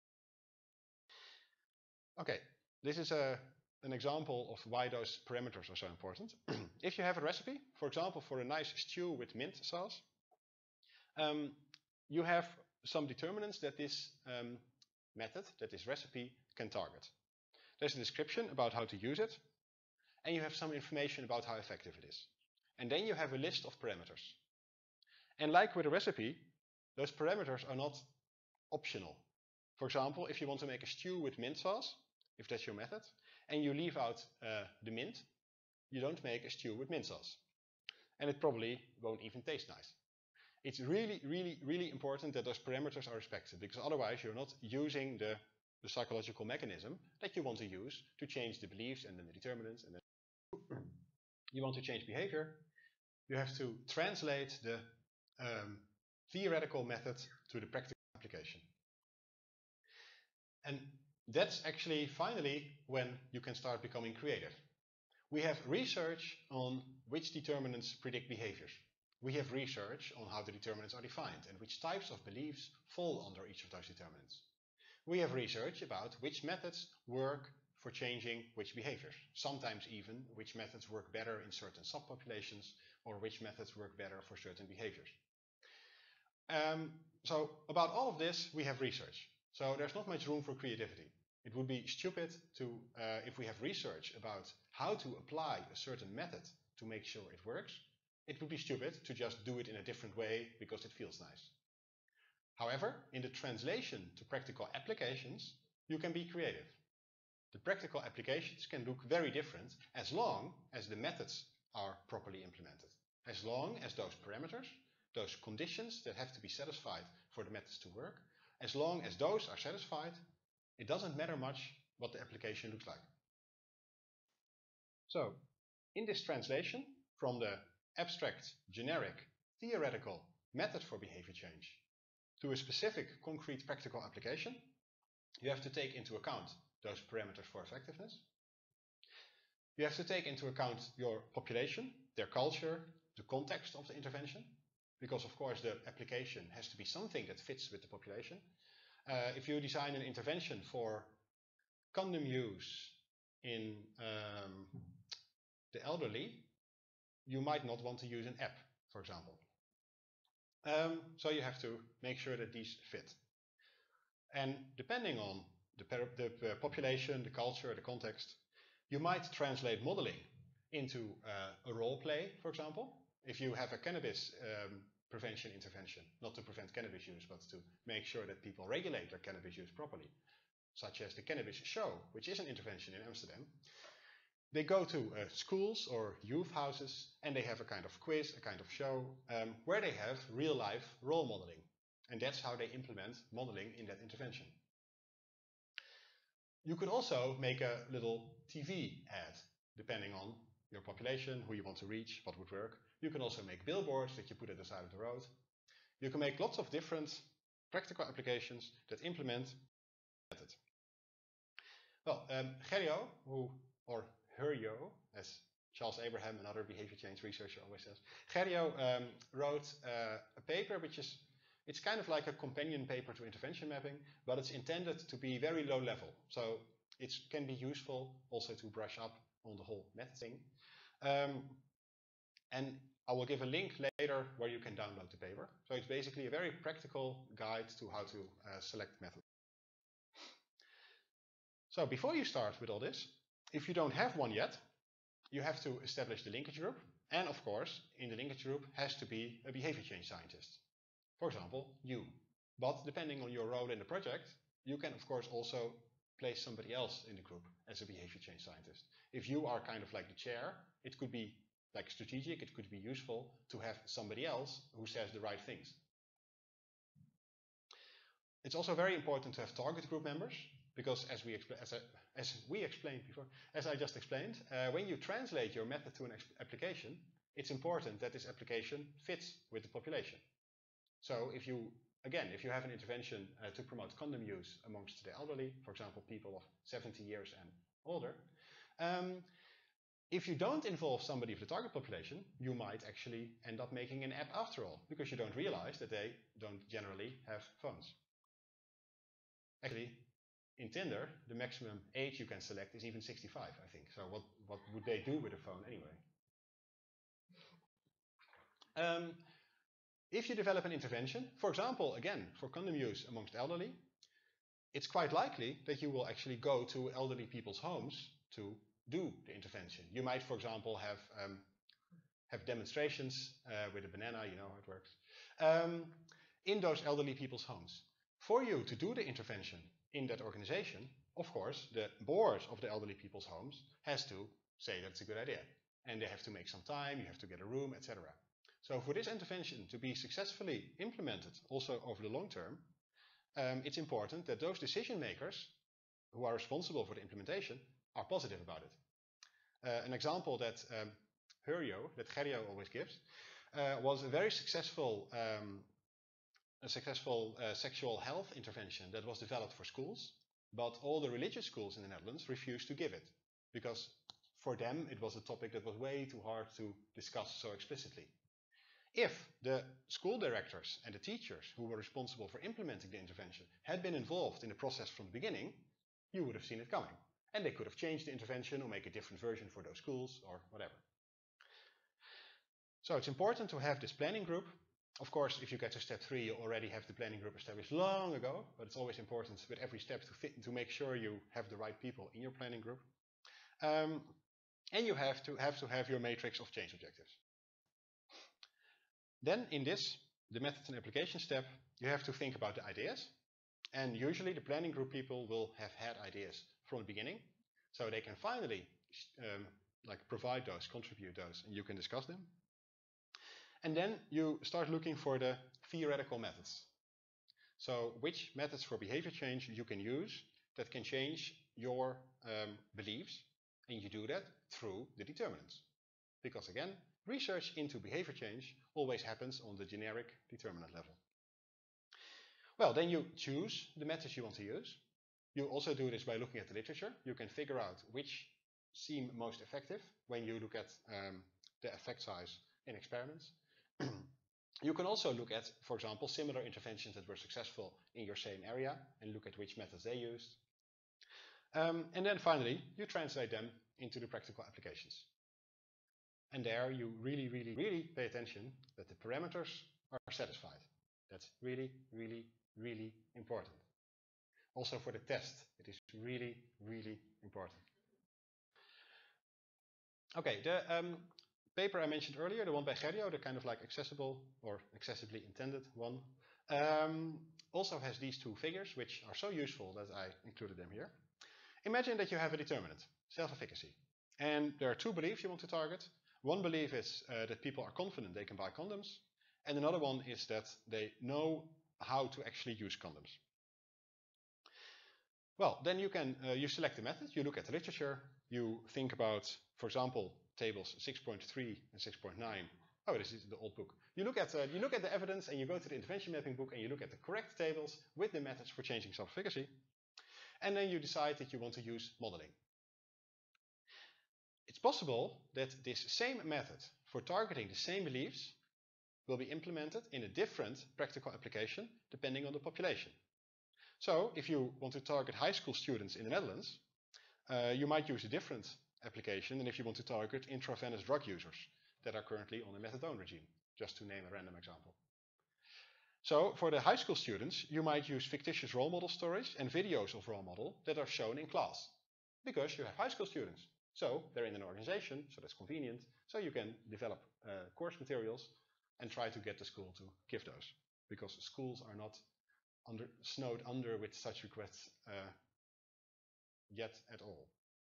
of. Okay, this is a, an example of why those parameters are so important. If you have a recipe, for example, for a nice stew with mint sauce, um, you have some determinants that this um, method, that this recipe can target. There's a description about how to use it, and you have some information about how effective it is. And then you have a list of parameters. And like with a recipe, those parameters are not optional. For example, if you want to make a stew with mint sauce, if that's your method, and you leave out uh, the mint, you don't make a stew with mint sauce. And it probably won't even taste nice. It's really, really, really important that those parameters are respected, because otherwise you're not using the, the psychological mechanism that you want to use to change the beliefs and then the determinants, and then you want to change behavior. You have to translate the um, theoretical method to the practical application. And that's actually finally when you can start becoming creative. We have research on which determinants predict behaviors. We have research on how the determinants are defined and which types of beliefs fall under each of those determinants. We have research about which methods work for changing which behaviors. Sometimes even which methods work better in certain subpopulations or which methods work better for certain behaviors. Um, so about all of this we have research. So there's not much room for creativity. It would be stupid to, uh, if we have research about how to apply a certain method to make sure it works, it would be stupid to just do it in a different way because it feels nice. However, in the translation to practical applications, you can be creative. The practical applications can look very different as long as the methods are properly implemented. As long as those parameters, those conditions that have to be satisfied for the methods to work, as long as those are satisfied, it doesn't matter much what the application looks like. So, in this translation from the abstract, generic, theoretical method for behavior change to a specific, concrete, practical application, you have to take into account those parameters for effectiveness. You have to take into account your population, their culture, the context of the intervention, because of course the application has to be something that fits with the population. Uh, if you design an intervention for condom use in um, the elderly, you might not want to use an app, for example. Um, so you have to make sure that these fit. And depending on the, the population, the culture, the context, you might translate modeling into uh, a role play, for example. If you have a cannabis um, prevention intervention, not to prevent cannabis use, but to make sure that people regulate their cannabis use properly, such as the Cannabis Show, which is an intervention in Amsterdam. They go to uh, schools or youth houses and they have a kind of quiz, a kind of show, um, where they have real-life role modeling. And that's how they implement modeling in that intervention. You could also make a little T V ad, depending on your population, who you want to reach, what would work. You can also make billboards that you put at the side of the road. You can make lots of different practical applications that implement the method. Well, um, Gerjo, who, or Herjo, as Charles Abraham, another behavior change researcher, always says, Gerjo um, wrote uh, a paper which is, it's kind of like a companion paper to intervention mapping, but it's intended to be very low level. So it can be useful also to brush up on the whole method thing. Um, and I will give a link later where you can download the paper. So it's basically a very practical guide to how to uh, select methods. So before you start with all this, if you don't have one yet, you have to establish the linkage group. And of course, in the linkage group has to be a behavior change scientist. For example, you. But depending on your role in the project, you can of course also place somebody else in the group as a behavior change scientist. If you are kind of like the chair, it could be like strategic, it could be useful to have somebody else who says the right things. It's also very important to have target group members, because as we, as, I, as we explained before, as I just explained, uh, when you translate your method to an application, it's important that this application fits with the population. So if you, again, if you have an intervention uh, to promote condom use amongst the elderly, for example, people of seventy years and older, um, if you don't involve somebody of the target population, you might actually end up making an app after all, because you don't realize that they don't generally have phones. Actually, in Tinder, the maximum age you can select is even sixty-five, I think. So what, what would they do with a phone anyway? Um, if you develop an intervention, for example, again, for condom use amongst elderly, it's quite likely that you will actually go to elderly people's homes to do the intervention. You might, for example, have um, have demonstrations uh, with a banana, you know how it works, um, in those elderly people's homes. For you to do the intervention in that organization, of course, the board of the elderly people's homes has to say that's a good idea. And they have to make some time, you have to get a room, et cetera. So for this intervention to be successfully implemented also over the long term, um, it's important that those decision makers who are responsible for the implementation are positive about it. Uh, an example that um, Hurio, that Gerrio always gives, uh, was a very successful, um, a successful uh, sexual health intervention that was developed for schools, but all the religious schools in the Netherlands refused to give it because for them it was a topic that was way too hard to discuss so explicitly. If the school directors and the teachers who were responsible for implementing the intervention had been involved in the process from the beginning, you would have seen it coming. And they could have changed the intervention or make a different version for those schools or whatever. So it's important to have this planning group. Of course, if you get to step three, you already have the planning group established long ago, but it's always important with every step to, fit, to make sure you have the right people in your planning group. Um, and you have to, have to have your matrix of change objectives. Then in this, the methods and application step, you have to think about the ideas. And usually the planning group people will have had ideas from the beginning. So they can finally um, like provide those, contribute those, and you can discuss them. And then you start looking for the theoretical methods. So which methods for behavior change you can use that can change your um, beliefs. And you do that through the determinants. Because again, research into behavior change always happens on the generic determinant level. Well, then you choose the methods you want to use. You also do this by looking at the literature. You can figure out which seem most effective when you look at um, the effect size in experiments. You can also look at, for example, similar interventions that were successful in your same area and look at which methods they used. Um, and then finally, you translate them into the practical applications. And there you really, really, really pay attention that the parameters are satisfied. That's really, really, really important. Also for the test, it is really, really important. Okay, the um, paper I mentioned earlier, the one by Gerrio, the kind of like accessible or accessibly intended one, um, also has these two figures, which are so useful that I included them here. Imagine that you have a determinant, self-efficacy. And there are two beliefs you want to target. One belief is uh, that people are confident they can buy condoms. And another one is that they know how to actually use condoms. Well, then you can uh, you select the method, you look at the literature, you think about, for example, tables six point three and six point nine. Oh, this is the old book. You look at uh, you look at the evidence and you go to the intervention mapping book and you look at the correct tables with the methods for changing self-efficacy. And then you decide that you want to use modeling. It's possible that this same method for targeting the same beliefs will be implemented in a different practical application depending on the population. So if you want to target high school students in the Netherlands, uh, you might use a different application than if you want to target intravenous drug users that are currently on a methadone regime, just to name a random example. So for the high school students, you might use fictitious role model stories and videos of role model that are shown in class, because you have high school students. So they're in an organization, so that's convenient. So you can develop uh, course materials and try to get the school to give those, because schools are not under, snowed under with such requests uh, yet at all.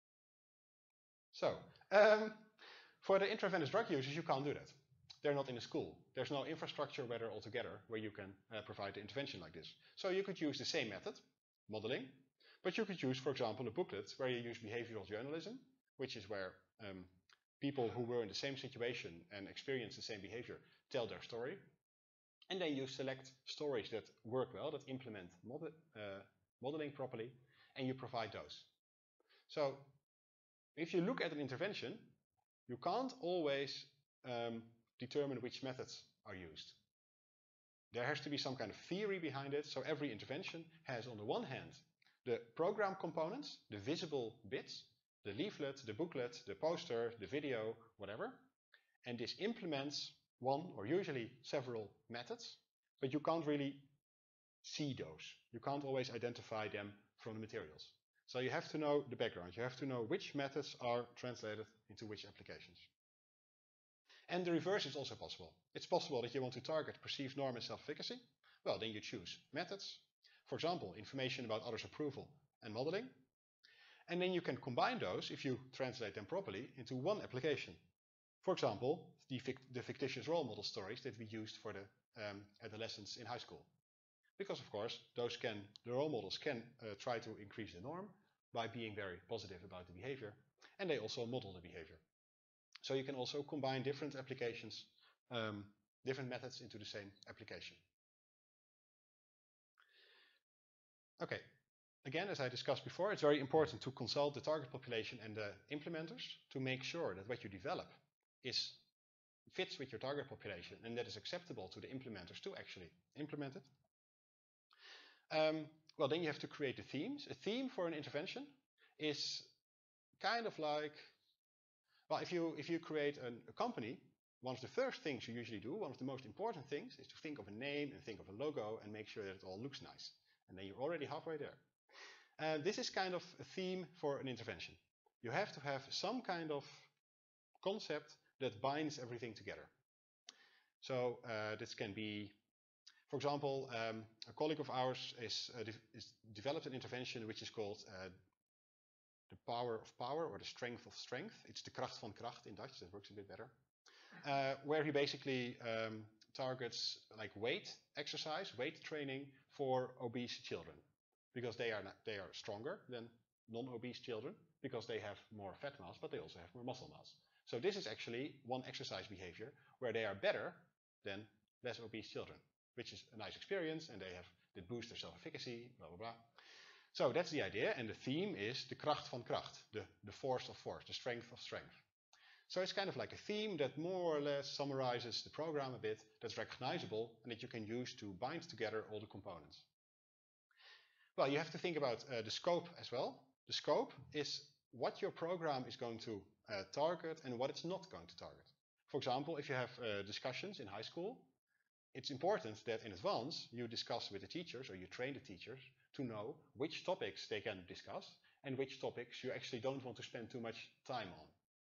So um, for the intravenous drug users, you can't do that. They're not in a school. There's no infrastructure where they're all together where you can uh, provide the intervention like this. So you could use the same method, modeling, but you could use, for example, a booklet where you use behavioral journalism, which is where um, people who were in the same situation and experienced the same behavior tell their story. And then you select stories that work well, that implement mod uh, modeling properly, and you provide those. So if you look at an intervention, you can't always um, determine which methods are used. There has to be some kind of theory behind it. So every intervention has, on the one hand, the program components, the visible bits, the leaflet, the booklet, the poster, the video, whatever. And this implements one or usually several methods, but you can't really see those. You can't always identify them from the materials. So you have to know the background. You have to know which methods are translated into which applications. And the reverse is also possible. It's possible that you want to target perceived norm and self-efficacy. Well, then you choose methods. For example, information about others' approval and modeling. And then you can combine those, if you translate them properly, into one application. For example, the, fict the fictitious role model stories that we used for the um, adolescents in high school. Because, of course, those can, the role models can uh, try to increase the norm by being very positive about the behavior. And they also model the behavior. So you can also combine different applications, um, different methods into the same application. Okay, again, as I discussed before, it's very important to consult the target population and the implementers to make sure that what you develop is fits with your target population and that is acceptable to the implementers to actually implement it. Um, well, then you have to create the themes. A theme for an intervention is kind of like, well, if you, if you create an, a company, one of the first things you usually do, one of the most important things, is to think of a name and think of a logo and make sure that it all looks nice. And then you're already halfway there. Uh, this is kind of a theme for an intervention. You have to have some kind of concept that binds everything together. So uh, this can be, for example, um, a colleague of ours is, uh, de is developed an intervention which is called uh, the power of power, or the strength of strength. It's the Kracht van Kracht in Dutch, that works a bit better. Uh, where he basically um, targets like weight exercise, weight training for obese children. Because they are, not, they are stronger than non-obese children, because they have more fat mass, but they also have more muscle mass. So this is actually one exercise behavior where they are better than less obese children, which is a nice experience, and they have, it boosts their self-efficacy, blah, blah, blah. So that's the idea, and the theme is the Kracht van Kracht, the, the force of force, the strength of strength. So it's kind of like a theme that more or less summarizes the program a bit, that's recognizable, and that you can use to bind together all the components. Well, you have to think about uh, the scope as well. The scope is what your program is going to uh, target and what it's not going to target. For example, if you have uh, discussions in high school, it's important that in advance you discuss with the teachers, or you train the teachers to know which topics they can discuss and which topics you actually don't want to spend too much time on.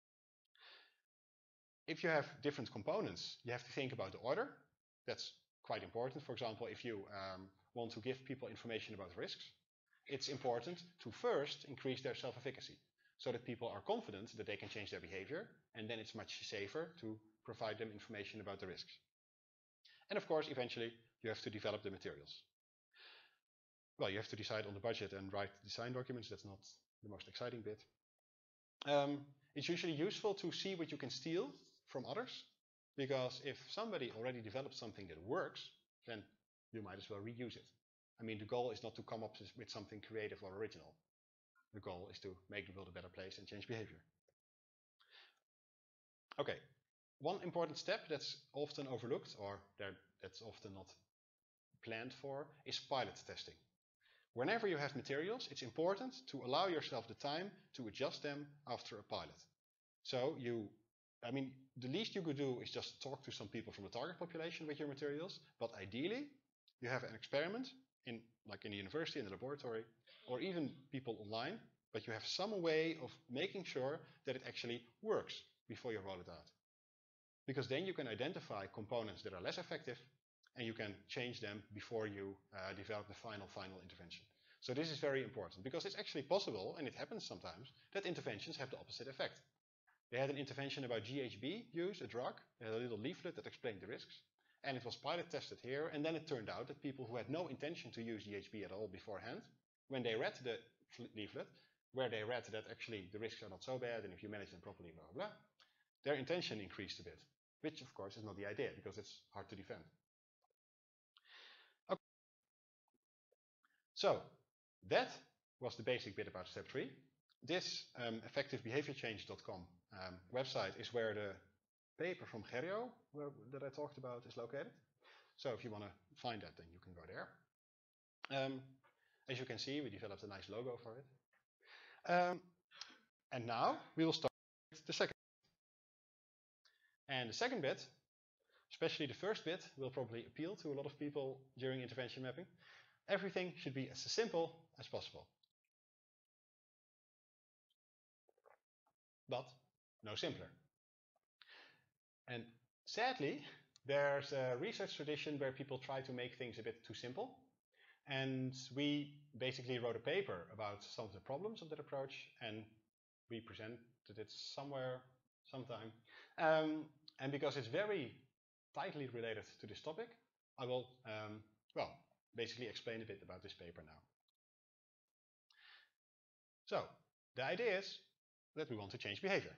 If you have different components, you have to think about the order. That's quite important. For example, if you um, want to give people information about risks, it's important to first increase their self-efficacy so that people are confident that they can change their behavior, and then it's much safer to provide them information about the risks. And of course, eventually, you have to develop the materials. Well, you have to decide on the budget and write design documents. That's not the most exciting bit. Um, it's usually useful to see what you can steal from others, because if somebody already developed something that works, then you might as well reuse it. I mean, the goal is not to come up with something creative or original. The goal is to make the world a better place and change behavior. Okay, one important step that's often overlooked, or that's often not planned for, is pilot testing. Whenever you have materials, it's important to allow yourself the time to adjust them after a pilot. So you, I mean, the least you could do is just talk to some people from the target population with your materials, but ideally, you have an experiment in, like in the university, in the laboratory, or even people online, but you have some way of making sure that it actually works before you roll it out. Because then you can identify components that are less effective, and you can change them before you uh, develop the final, final intervention. So this is very important, because it's actually possible, and it happens sometimes, that interventions have the opposite effect. They had an intervention about G H B use, a drug. They had a little leaflet that explained the risks, and it was pilot tested here, and then it turned out that people who had no intention to use G H B at all beforehand, when they read the leaflet, where they read that actually the risks are not so bad, and if you manage them properly, blah, blah, blah, their intention increased a bit, which of course is not the idea, because it's hard to defend. So that was the basic bit about step three. This um, effective behavior change dot com um, website is where the paper from Gerrio where, that I talked about is located. So if you want to find that, then you can go there. Um, as you can see, we developed a nice logo for it. Um, and now we will start with the second. And the second bit, especially the first bit, will probably appeal to a lot of people during intervention mapping. Everything should be as simple as possible. But no simpler. And sadly, there's a research tradition where people try to make things a bit too simple. And we basically wrote a paper about some of the problems of that approach, and we presented it somewhere, sometime. Um, and because it's very tightly related to this topic, I will, um, well, basically explain a bit about this paper now. So, the idea is that we want to change behavior.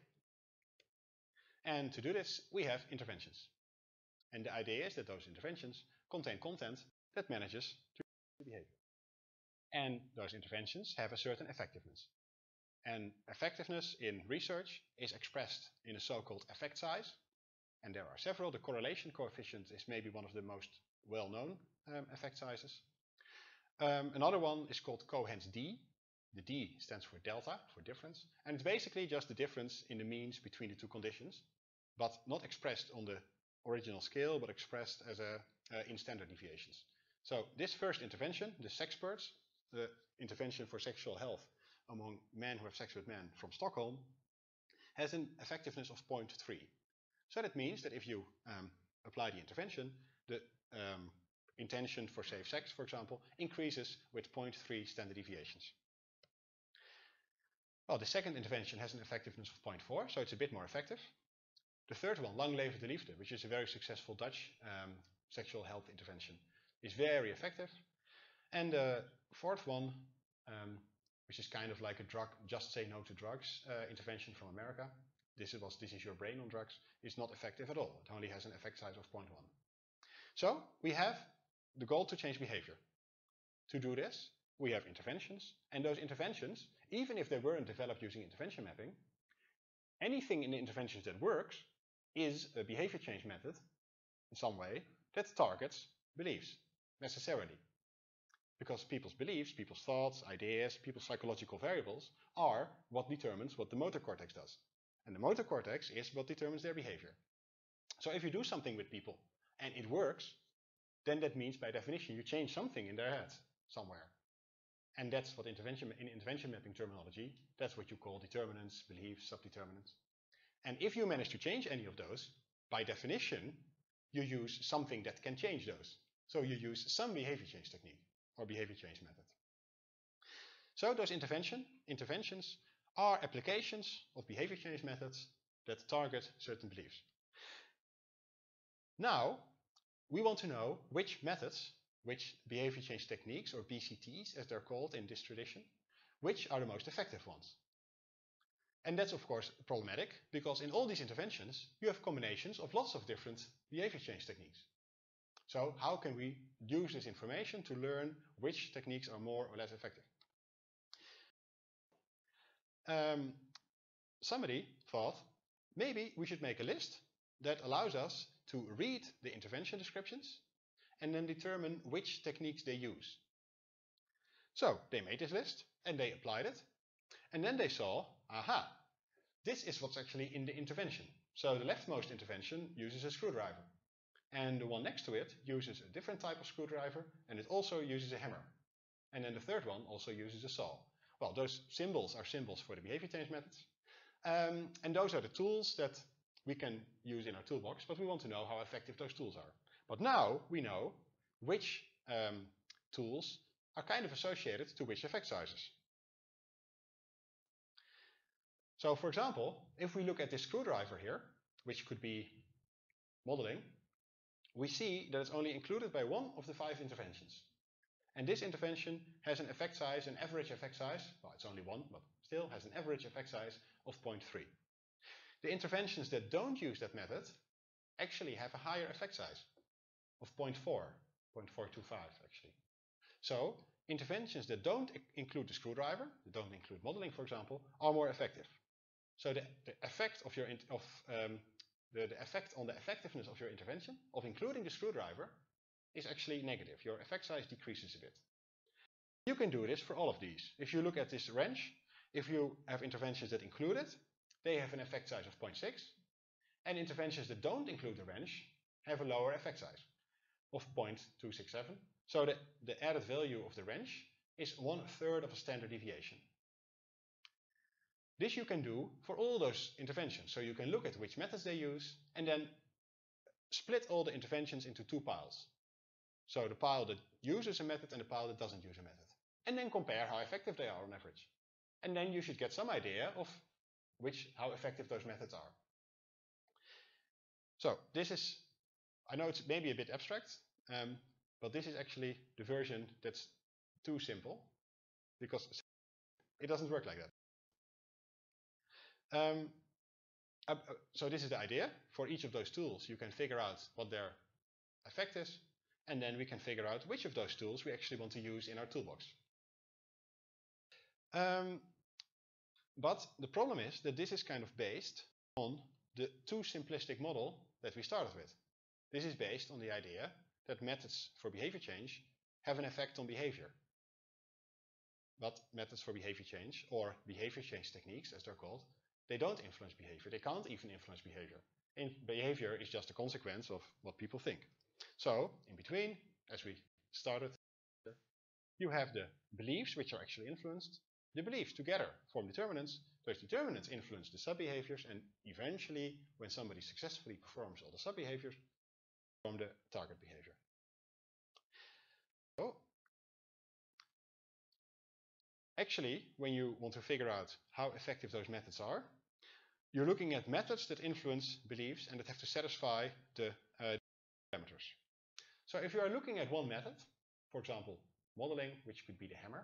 And to do this, we have interventions. And the idea is that those interventions contain content that manages to change the behavior. And those interventions have a certain effectiveness. And effectiveness in research is expressed in a so-called effect size. And there are several. The correlation coefficient is maybe one of the most well-known um, effect sizes. Um, another one is called Cohen's d. The d stands for delta, for difference. And it's basically just the difference in the means between the two conditions, but not expressed on the original scale, but expressed as a, uh, in standard deviations. So this first intervention, the Sexperts, the intervention for sexual health among men who have sex with men from Stockholm, has an effectiveness of zero point three. So that means that if you um, apply the intervention, the um, intention for safe sex, for example, increases with zero point three standard deviations. Well, the second intervention has an effectiveness of zero point four, so it's a bit more effective. The third one, Lang Leve de Liefde, which is a very successful Dutch um, sexual health intervention, is very effective. And the fourth one, um, which is kind of like a drug, just say no to drugs uh, intervention from America. This was This Is Your Brain on Drugs, is not effective at all. It only has an effect size of zero point one. So we have the goal to change behavior. To do this, we have interventions, and those interventions, even if they weren't developed using intervention mapping, anything in the interventions that works is a behavior change method in some way that targets beliefs necessarily. Because people's beliefs, people's thoughts, ideas, people's psychological variables are what determines what the motor cortex does. And the motor cortex is what determines their behavior. So if you do something with people and it works, then that means by definition you change something in their head somewhere. And that's what intervention, in intervention mapping terminology, that's what you call determinants, beliefs, subdeterminants. And if you manage to change any of those, by definition, you use something that can change those. So you use some behavior change technique or behavior change method. So those intervention, interventions are applications of behavior change methods that target certain beliefs. Now, we want to know which methods, which behavior change techniques, or B C Ts as they're called in this tradition, which are the most effective ones. And that's of course problematic, because in all these interventions you have combinations of lots of different behavior change techniques. So how can we use this information to learn which techniques are more or less effective? Um, somebody thought maybe we should make a list that allows us to read the intervention descriptions and then determine which techniques they use. So they made this list and they applied it, and then they saw, aha, this is what's actually in the intervention. So the leftmost intervention uses a screwdriver, and the one next to it uses a different type of screwdriver, and it also uses a hammer. And then the third one also uses a saw. Well, those symbols are symbols for the behavior change methods. Um, and those are the tools that we can use in our toolbox, but we want to know how effective those tools are. But now we know which um, tools are kind of associated to which effect sizes. So for example, if we look at this screwdriver here, which could be modeling, we see that it's only included by one of the five interventions. And this intervention has an effect size, an average effect size, well, it's only one, but still has an average effect size of zero point three. The interventions that don't use that method actually have a higher effect size of zero point four, zero point four two five actually. So interventions that don't include the screwdriver, that don't include modeling, for example, are more effective. So the, the effect of your of um, the, the effect on the effectiveness of your intervention of including the screwdriver is actually negative. Your effect size decreases a bit. You can do this for all of these. If you look at this wrench, if you have interventions that include it, they have an effect size of zero point six, and interventions that don't include the wrench have a lower effect size of zero point two six seven. So the, the added value of the wrench is one third of a standard deviation. This you can do for all those interventions. So you can look at which methods they use and then split all the interventions into two piles. So the pile that uses a method and the pile that doesn't use a method. And then compare how effective they are on average. And then you should get some idea of which, how effective those methods are. So this is, I know it's maybe a bit abstract, um, but this is actually the version that's too simple, because it doesn't work like that. Um, uh, so this is the idea. For each of those tools, you can figure out what their effect is, and then we can figure out which of those tools we actually want to use in our toolbox. Um, but the problem is that this is kind of based on the too simplistic model that we started with. This is based on the idea that methods for behavior change have an effect on behavior. But methods for behavior change, or behavior change techniques as they're called, they don't influence behavior. They can't even influence behavior. And behavior is just a consequence of what people think. So, in between, as we started, you have the beliefs which are actually influenced. The beliefs together form determinants. Those determinants influence the sub-behaviors, and eventually, when somebody successfully performs all the sub-behaviors, form the target behavior. So, actually, when you want to figure out how effective those methods are, you're looking at methods that influence beliefs and that have to satisfy the uh, parameters. So if you are looking at one method, for example, modeling, which could be the hammer,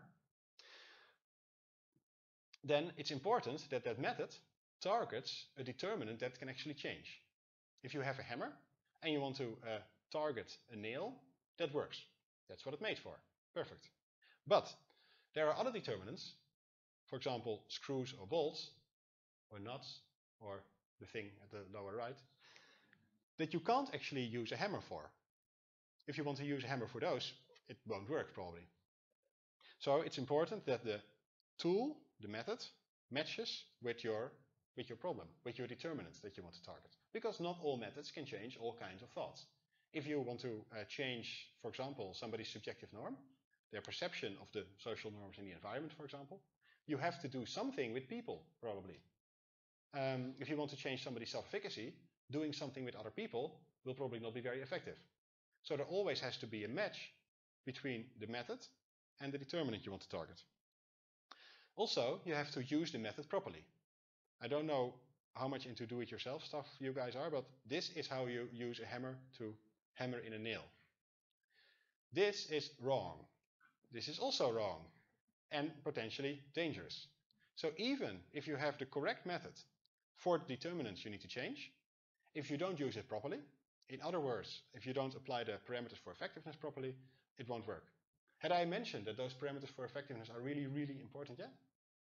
then it's important that that method targets a determinant that can actually change. If you have a hammer and you want to uh, target a nail, that works. That's what it's made for. Perfect. But there are other determinants, for example, screws or bolts, or nuts, or the thing at the lower right, that you can't actually use a hammer for. If you want to use a hammer for those, it won't work probably. So it's important that the tool, the method, matches with your, with your problem, with your determinants that you want to target. Because not all methods can change all kinds of thoughts. If you want to uh, change, for example, somebody's subjective norm, their perception of the social norms in the environment, for example, you have to do something with people, probably. Um, if you want to change somebody's self-efficacy, doing something with other people will probably not be very effective. So there always has to be a match between the method and the determinant you want to target. Also, you have to use the method properly. I don't know how much into do-it-yourself stuff you guys are, but this is how you use a hammer to hammer in a nail. This is wrong. This is also wrong and potentially dangerous. So even if you have the correct method for the determinants you need to change, if you don't use it properly, in other words, if you don't apply the parameters for effectiveness properly, it won't work. Had I mentioned that those parameters for effectiveness are really, really important yet?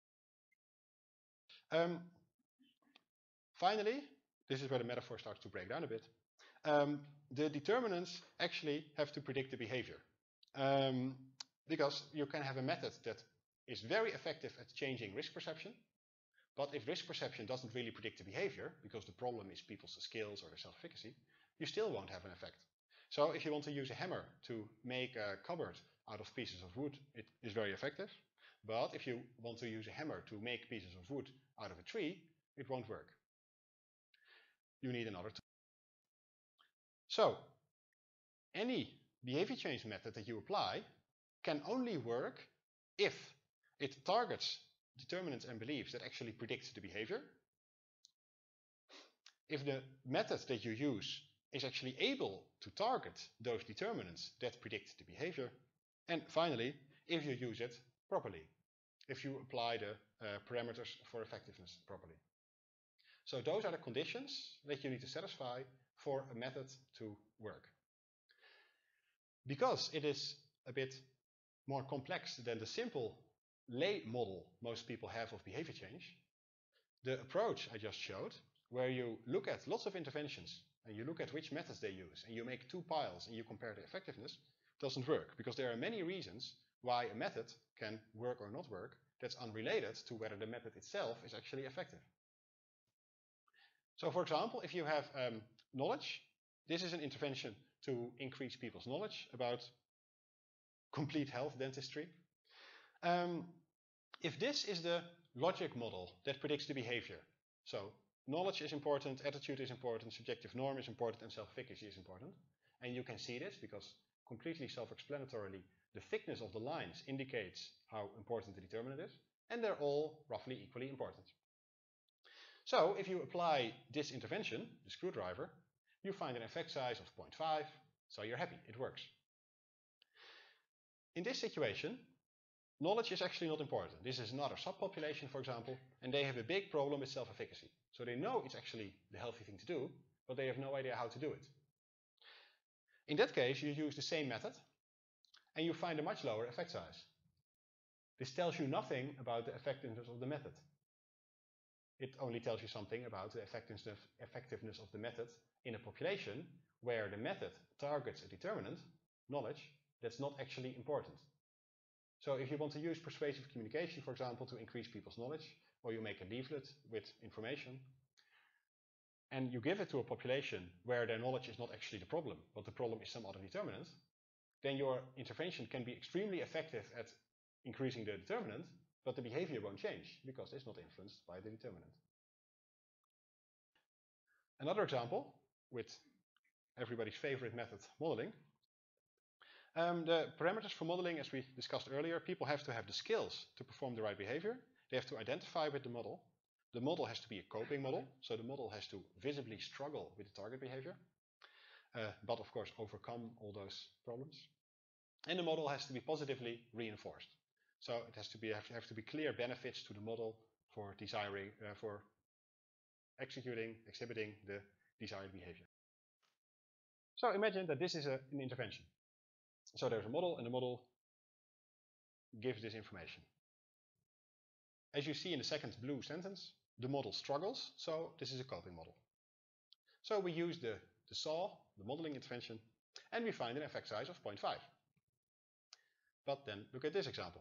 Um, finally, this is where the metaphor starts to break down a bit. Um, the determinants actually have to predict the behavior. Um, because you can have a method that is very effective at changing risk perception, but if risk perception doesn't really predict the behavior, because the problem is people's skills or their self-efficacy, you still won't have an effect. So if you want to use a hammer to make a cupboard out of pieces of wood, it is very effective. But if you want to use a hammer to make pieces of wood out of a tree, it won't work. You need another tool. So any behavior change method that you apply can only work if it targets determinants and beliefs that actually predict the behavior. If the method that you use is actually able to target those determinants that predict the behavior. And finally, if you use it properly, if you apply the uh, parameters for effectiveness properly. So those are the conditions that you need to satisfy for a method to work. Because it is a bit more complex than the simple lay model most people have of behavior change, the approach I just showed, where you look at lots of interventions and you look at which methods they use and you make two piles and you compare the effectiveness, doesn't work, because there are many reasons why a method can work or not work that's unrelated to whether the method itself is actually effective. So for example, if you have um, knowledge, this is an intervention to increase people's knowledge about complete health dentistry. Um, if this is the logic model that predicts the behavior, so knowledge is important, attitude is important, subjective norm is important, and self-efficacy is important, and you can see this because completely self-explanatorily the thickness of the lines indicates how important the determinant is, and they're all roughly equally important. So if you apply this intervention, the screwdriver, you find an effect size of zero point five, so you're happy, it works. In this situation, knowledge is actually not important. This is another subpopulation, for example, and they have a big problem with self-efficacy. So they know it's actually the healthy thing to do, but they have no idea how to do it. In that case, you use the same method, and you find a much lower effect size. This tells you nothing about the effectiveness of the method. It only tells you something about the effectiveness, effectiveness of the method in a population where the method targets a determinant, knowledge, that's not actually important. So if you want to use persuasive communication, for example, to increase people's knowledge, or you make a leaflet with information, and you give it to a population where their knowledge is not actually the problem, but the problem is some other determinant, then your intervention can be extremely effective at increasing the determinant, but the behavior won't change because it's not influenced by the determinant. Another example with everybody's favorite method, modeling. Um, the parameters for modeling, as we discussed earlier, people have to have the skills to perform the right behavior. They have to identify with the model. The model has to be a coping model, so the model has to visibly struggle with the target behavior, uh, but of course overcome all those problems. And the model has to be positively reinforced. So it has to be have, have to be clear benefits to the model for desiring, uh, for executing, exhibiting the desired behavior. So imagine that this is a, an intervention. So there's a model, and the model gives this information. As you see in the second blue sentence, the model struggles, so this is a coping model. So we use the, the S A W, the modeling intervention, and we find an effect size of zero point five. But then look at this example.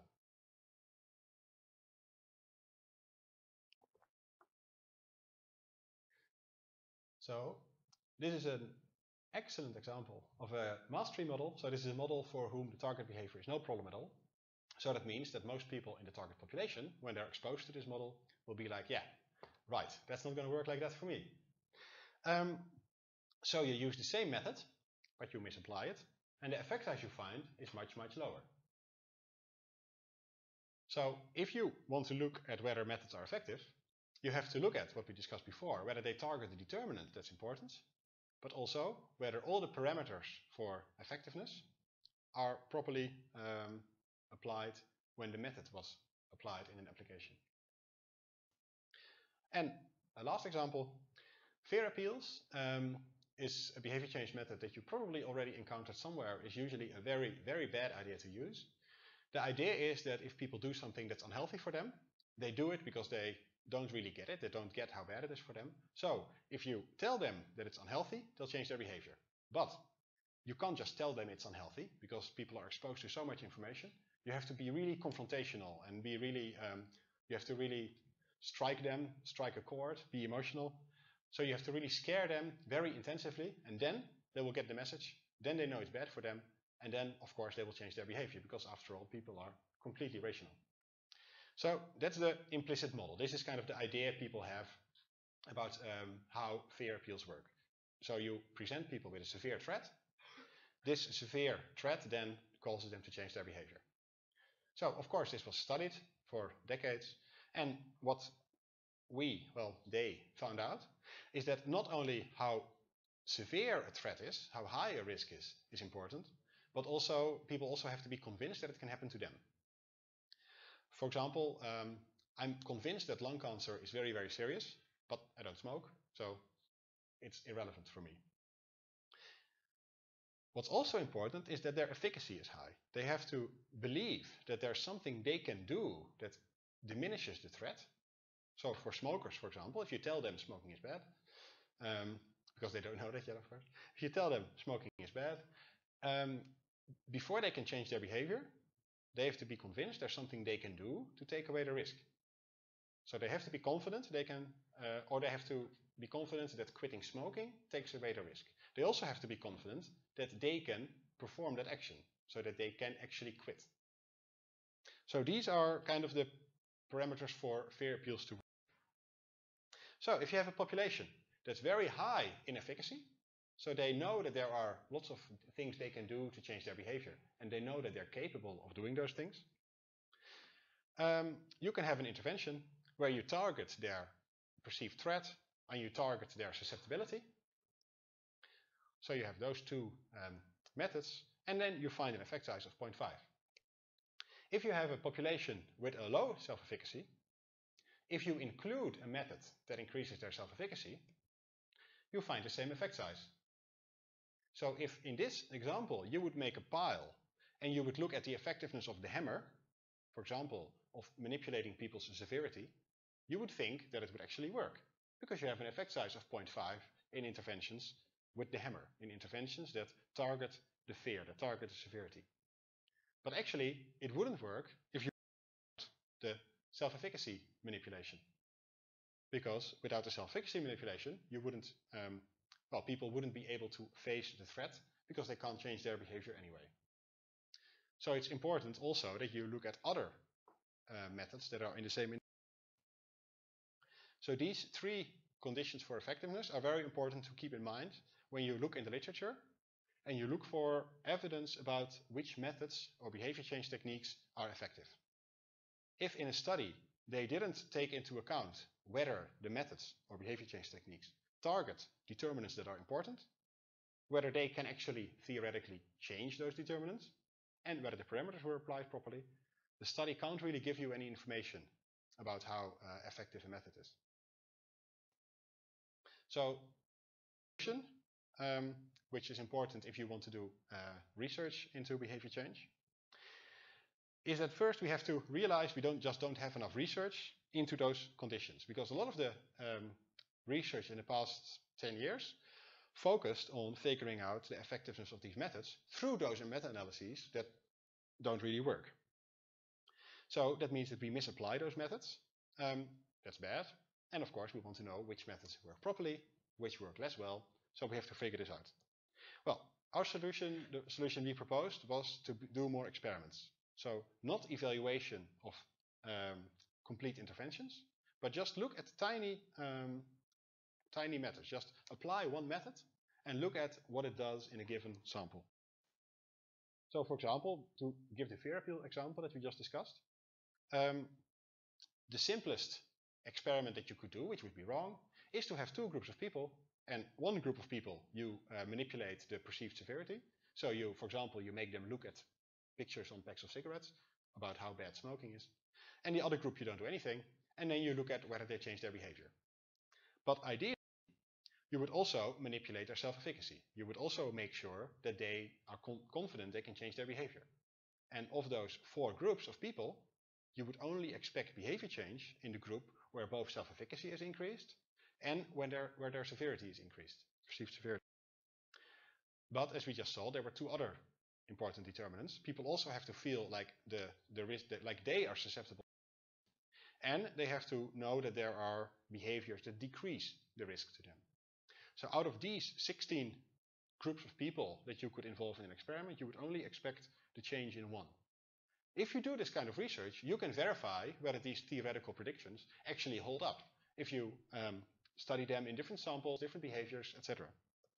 So this is an excellent example of a mastery model. So this is a model for whom the target behavior is no problem at all. So that means that most people in the target population, when they're exposed to this model, will be like, yeah, right, that's not going to work like that for me. Um, so you use the same method, but you misapply it, and the effect size you find is much, much lower. So if you want to look at whether methods are effective, you have to look at what we discussed before, whether they target the determinant that's important, but also whether all the parameters for effectiveness are properly um, applied when the method was applied in an application. And a last example, fear appeals um, is a behavior change method that you probably already encountered somewhere. Is usually a very, very bad idea to use. The idea is that if people do something that's unhealthy for them, they do it because they don't really get it. They don't get how bad it is for them. So if you tell them that it's unhealthy, they'll change their behavior. But you can't just tell them it's unhealthy because people are exposed to so much information. You have to be really confrontational and be really, um, you have to really strike them, strike a chord, be emotional. So you have to really scare them very intensively, and then they will get the message. Then they know it's bad for them. And then, of course, they will change their behavior because, after all, people are completely rational. So that's the implicit model. This is kind of the idea people have about um, how fear appeals work. So you present people with a severe threat. This severe threat then causes them to change their behavior. So, of course, this was studied for decades. And what we, well, they found out is that not only how severe a threat is, how high a risk is, is important, but also people also have to be convinced that it can happen to them. For example, um, I'm convinced that lung cancer is very, very serious, but I don't smoke, so it's irrelevant for me. What's also important is that their efficacy is high. They have to believe that there's something they can do that diminishes the threat. So for smokers, for example, if you tell them smoking is bad, um, because they don't know that yet, of course, if you tell them smoking is bad, um, before they can change their behavior, they have to be convinced there's something they can do to take away the risk. So they have to be confident they can, uh, or they have to be confident that quitting smoking takes away the risk. They also have to be confident that they can perform that action, so that they can actually quit. So these are kind of the parameters for fear appeals to. So if you have a population that's very high in efficacy, so they know that there are lots of things they can do to change their behavior, and they know that they're capable of doing those things, um, you can have an intervention where you target their perceived threat and you target their susceptibility. So you have those two um, methods, and then you find an effect size of zero point five. If you have a population with a low self-efficacy, if you include a method that increases their self-efficacy, you find the same effect size. So if in this example you would make a pile and you would look at the effectiveness of the hammer, for example, of manipulating people's severity, you would think that it would actually work, because you have an effect size of zero point five in interventions with the hammer, in interventions that target the fear, that target the severity. But actually, it wouldn't work if you had the self-efficacy manipulation. Because without the self-efficacy manipulation, you wouldn't, um, well, people wouldn't be able to face the threat because they can't change their behavior anyway. So it's important also that you look at other uh, methods that are in the same. So these three conditions for effectiveness are very important to keep in mind when you look in the literature and you look for evidence about which methods or behavior change techniques are effective. If in a study they didn't take into account whether the methods or behavior change techniques target determinants that are important, whether they can actually theoretically change those determinants, and whether the parameters were applied properly, the study can't really give you any information about how uh, effective a method is. So, um, which is important if you want to do uh, research into behavior change, is that first we have to realize we don't just don't have enough research into those conditions, because a lot of the um, research in the past ten years focused on figuring out the effectiveness of these methods through those meta-analyses that don't really work. So that means that we misapply those methods. Um, that's bad. And of course we want to know which methods work properly, which work less well. So we have to figure this out. Well, our solution, the solution we proposed was to do more experiments. So not evaluation of um, complete interventions, but just look at tiny, um, tiny methods. Just apply one method and look at what it does in a given sample. So for example, to give the fear appeal example that we just discussed, um, the simplest experiment that you could do, which would be wrong, is to have two groups of people, and one group of people you uh, manipulate the perceived severity. So you, for example, you make them look at pictures on packs of cigarettes about how bad smoking is, and the other group you don't do anything, and then you look at whether they change their behavior. But ideally, you would also manipulate their self-efficacy. You would also make sure that they are con confident they can change their behavior. And of those four groups of people, you would only expect behavior change in the group where both self-efficacy is increased and when their, where their severity is increased, perceived severity. But as we just saw, there were two other important determinants. People also have to feel like the, the risk that, like they are susceptible, and they have to know that there are behaviors that decrease the risk to them. So out of these sixteen groups of people that you could involve in an experiment, you would only expect the change in one. If you do this kind of research, you can verify whether these theoretical predictions actually hold up if you um, study them in different samples, different behaviors, et cetera.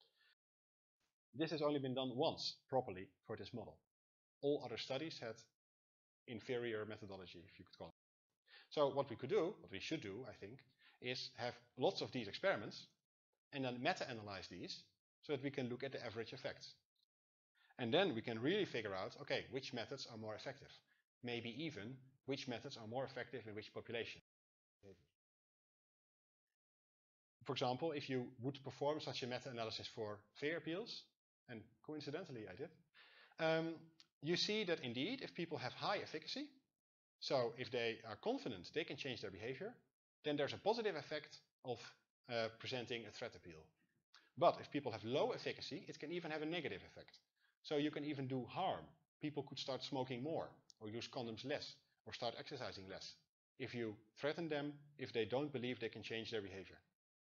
This has only been done once properly for this model. All other studies had inferior methodology, if you could call it. So what we could do, what we should do, I think, is have lots of these experiments and then meta-analyze these so that we can look at the average effects. And then we can really figure out, okay, which methods are more effective. Maybe even which methods are more effective in which population. For example, if you would perform such a meta-analysis for fear appeals, and coincidentally I did, um, you see that indeed if people have high efficacy, so if they are confident they can change their behavior, then there's a positive effect of uh, presenting a threat appeal. But if people have low efficacy, it can even have a negative effect. So you can even do harm. People could start smoking more, or use condoms less, or start exercising less, if you threaten them if they don't believe they can change their behavior.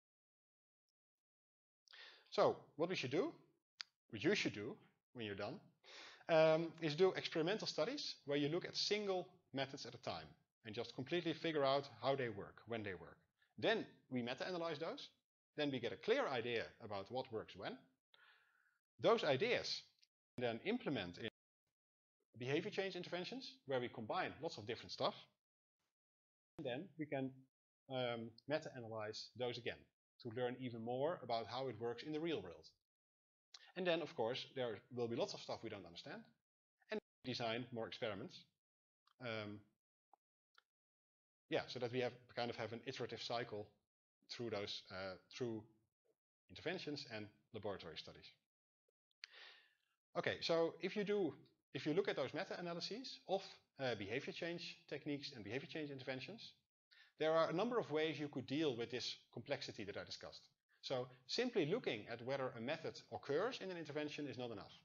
So what we should do, what you should do when you're done, um, is do experimental studies where you look at single methods at a time and just completely figure out how they work, when they work. Then we meta-analyze those. Then we get a clear idea about what works when. Those ideas we then implement in behavior change interventions where we combine lots of different stuff. And then we can um, meta-analyze those again to learn even more about how it works in the real world. And then, of course, there will be lots of stuff we don't understand. And design more experiments. Um, yeah, so that we have kind of have an iterative cycle through those uh, through interventions and laboratory studies. Okay, so if you do, if you look at those meta-analyses of uh, behavior change techniques and behavior change interventions, there are a number of ways you could deal with this complexity that I discussed. So simply looking at whether a method occurs in an intervention is not enough.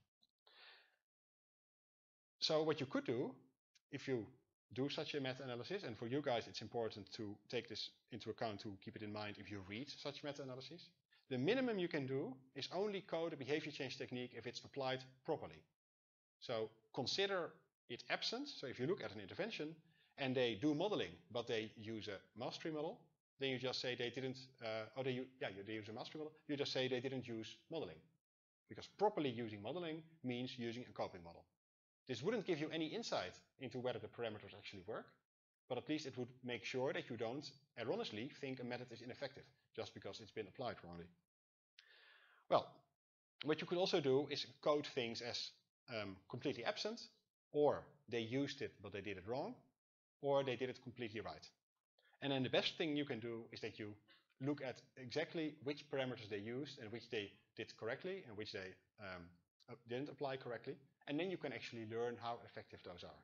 So what you could do, if you do such a meta-analysis, and for you guys it's important to take this into account, to keep it in mind if you read such meta-analyses, the minimum you can do is only code a behavior change technique if it's applied properly. So consider it absent. So if you look at an intervention and they do modeling, but they use a mastery model, then you just say they didn't, uh, or they, yeah, they use a mastery model, you just say they didn't use modeling. Because properly using modeling means using a coping model. This wouldn't give you any insight into whether the parameters actually work, but at least it would make sure that you don't erroneously think a method is ineffective just because it's been applied wrongly. Well, what you could also do is code things as um, completely absent, or they used it but they did it wrong, or they did it completely right. And then the best thing you can do is that you look at exactly which parameters they used and which they did correctly and which they um, didn't apply correctly. And then you can actually learn how effective those are.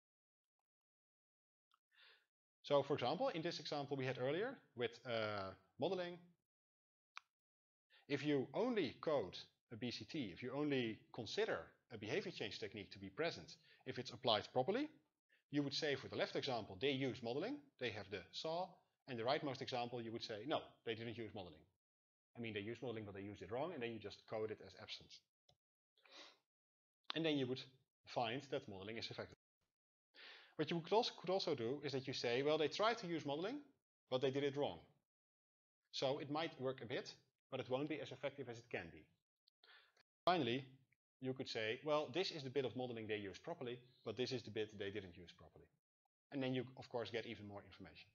So for example, in this example we had earlier with uh, modeling, if you only code a B C T, if you only consider a behavior change technique to be present, if it's applied properly, you would say for the left example, they use modeling, they have the S A W, and the rightmost example, you would say, no, they didn't use modeling. I mean, they used modeling, but they used it wrong, and then you just code it as absent. And then you would find that modeling is effective. What you could also, could also do is that you say, well, they tried to use modeling, but they did it wrong. So it might work a bit, but it won't be as effective as it can be. Finally, you could say, well, this is the bit of modeling they used properly, but this is the bit they didn't use properly. And then you, of course, get even more information.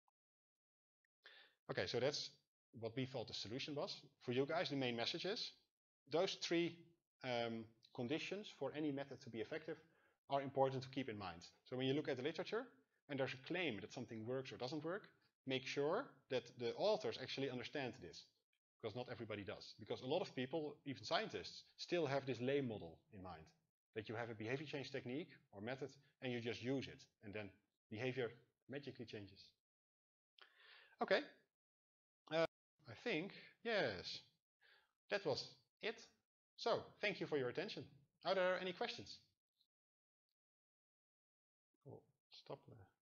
Okay, so that's what we thought the solution was. For you guys, the main message is those three um, conditions for any method to be effective are important to keep in mind. So when you look at the literature and there's a claim that something works or doesn't work, make sure that the authors actually understand this, because not everybody does. Because a lot of people, even scientists, still have this lay model in mind, that you have a behavior change technique or method and you just use it, and then behavior magically changes. Okay, uh, I think, yes, that was it. So, thank you for your attention. Are there any questions? Oh, stop there.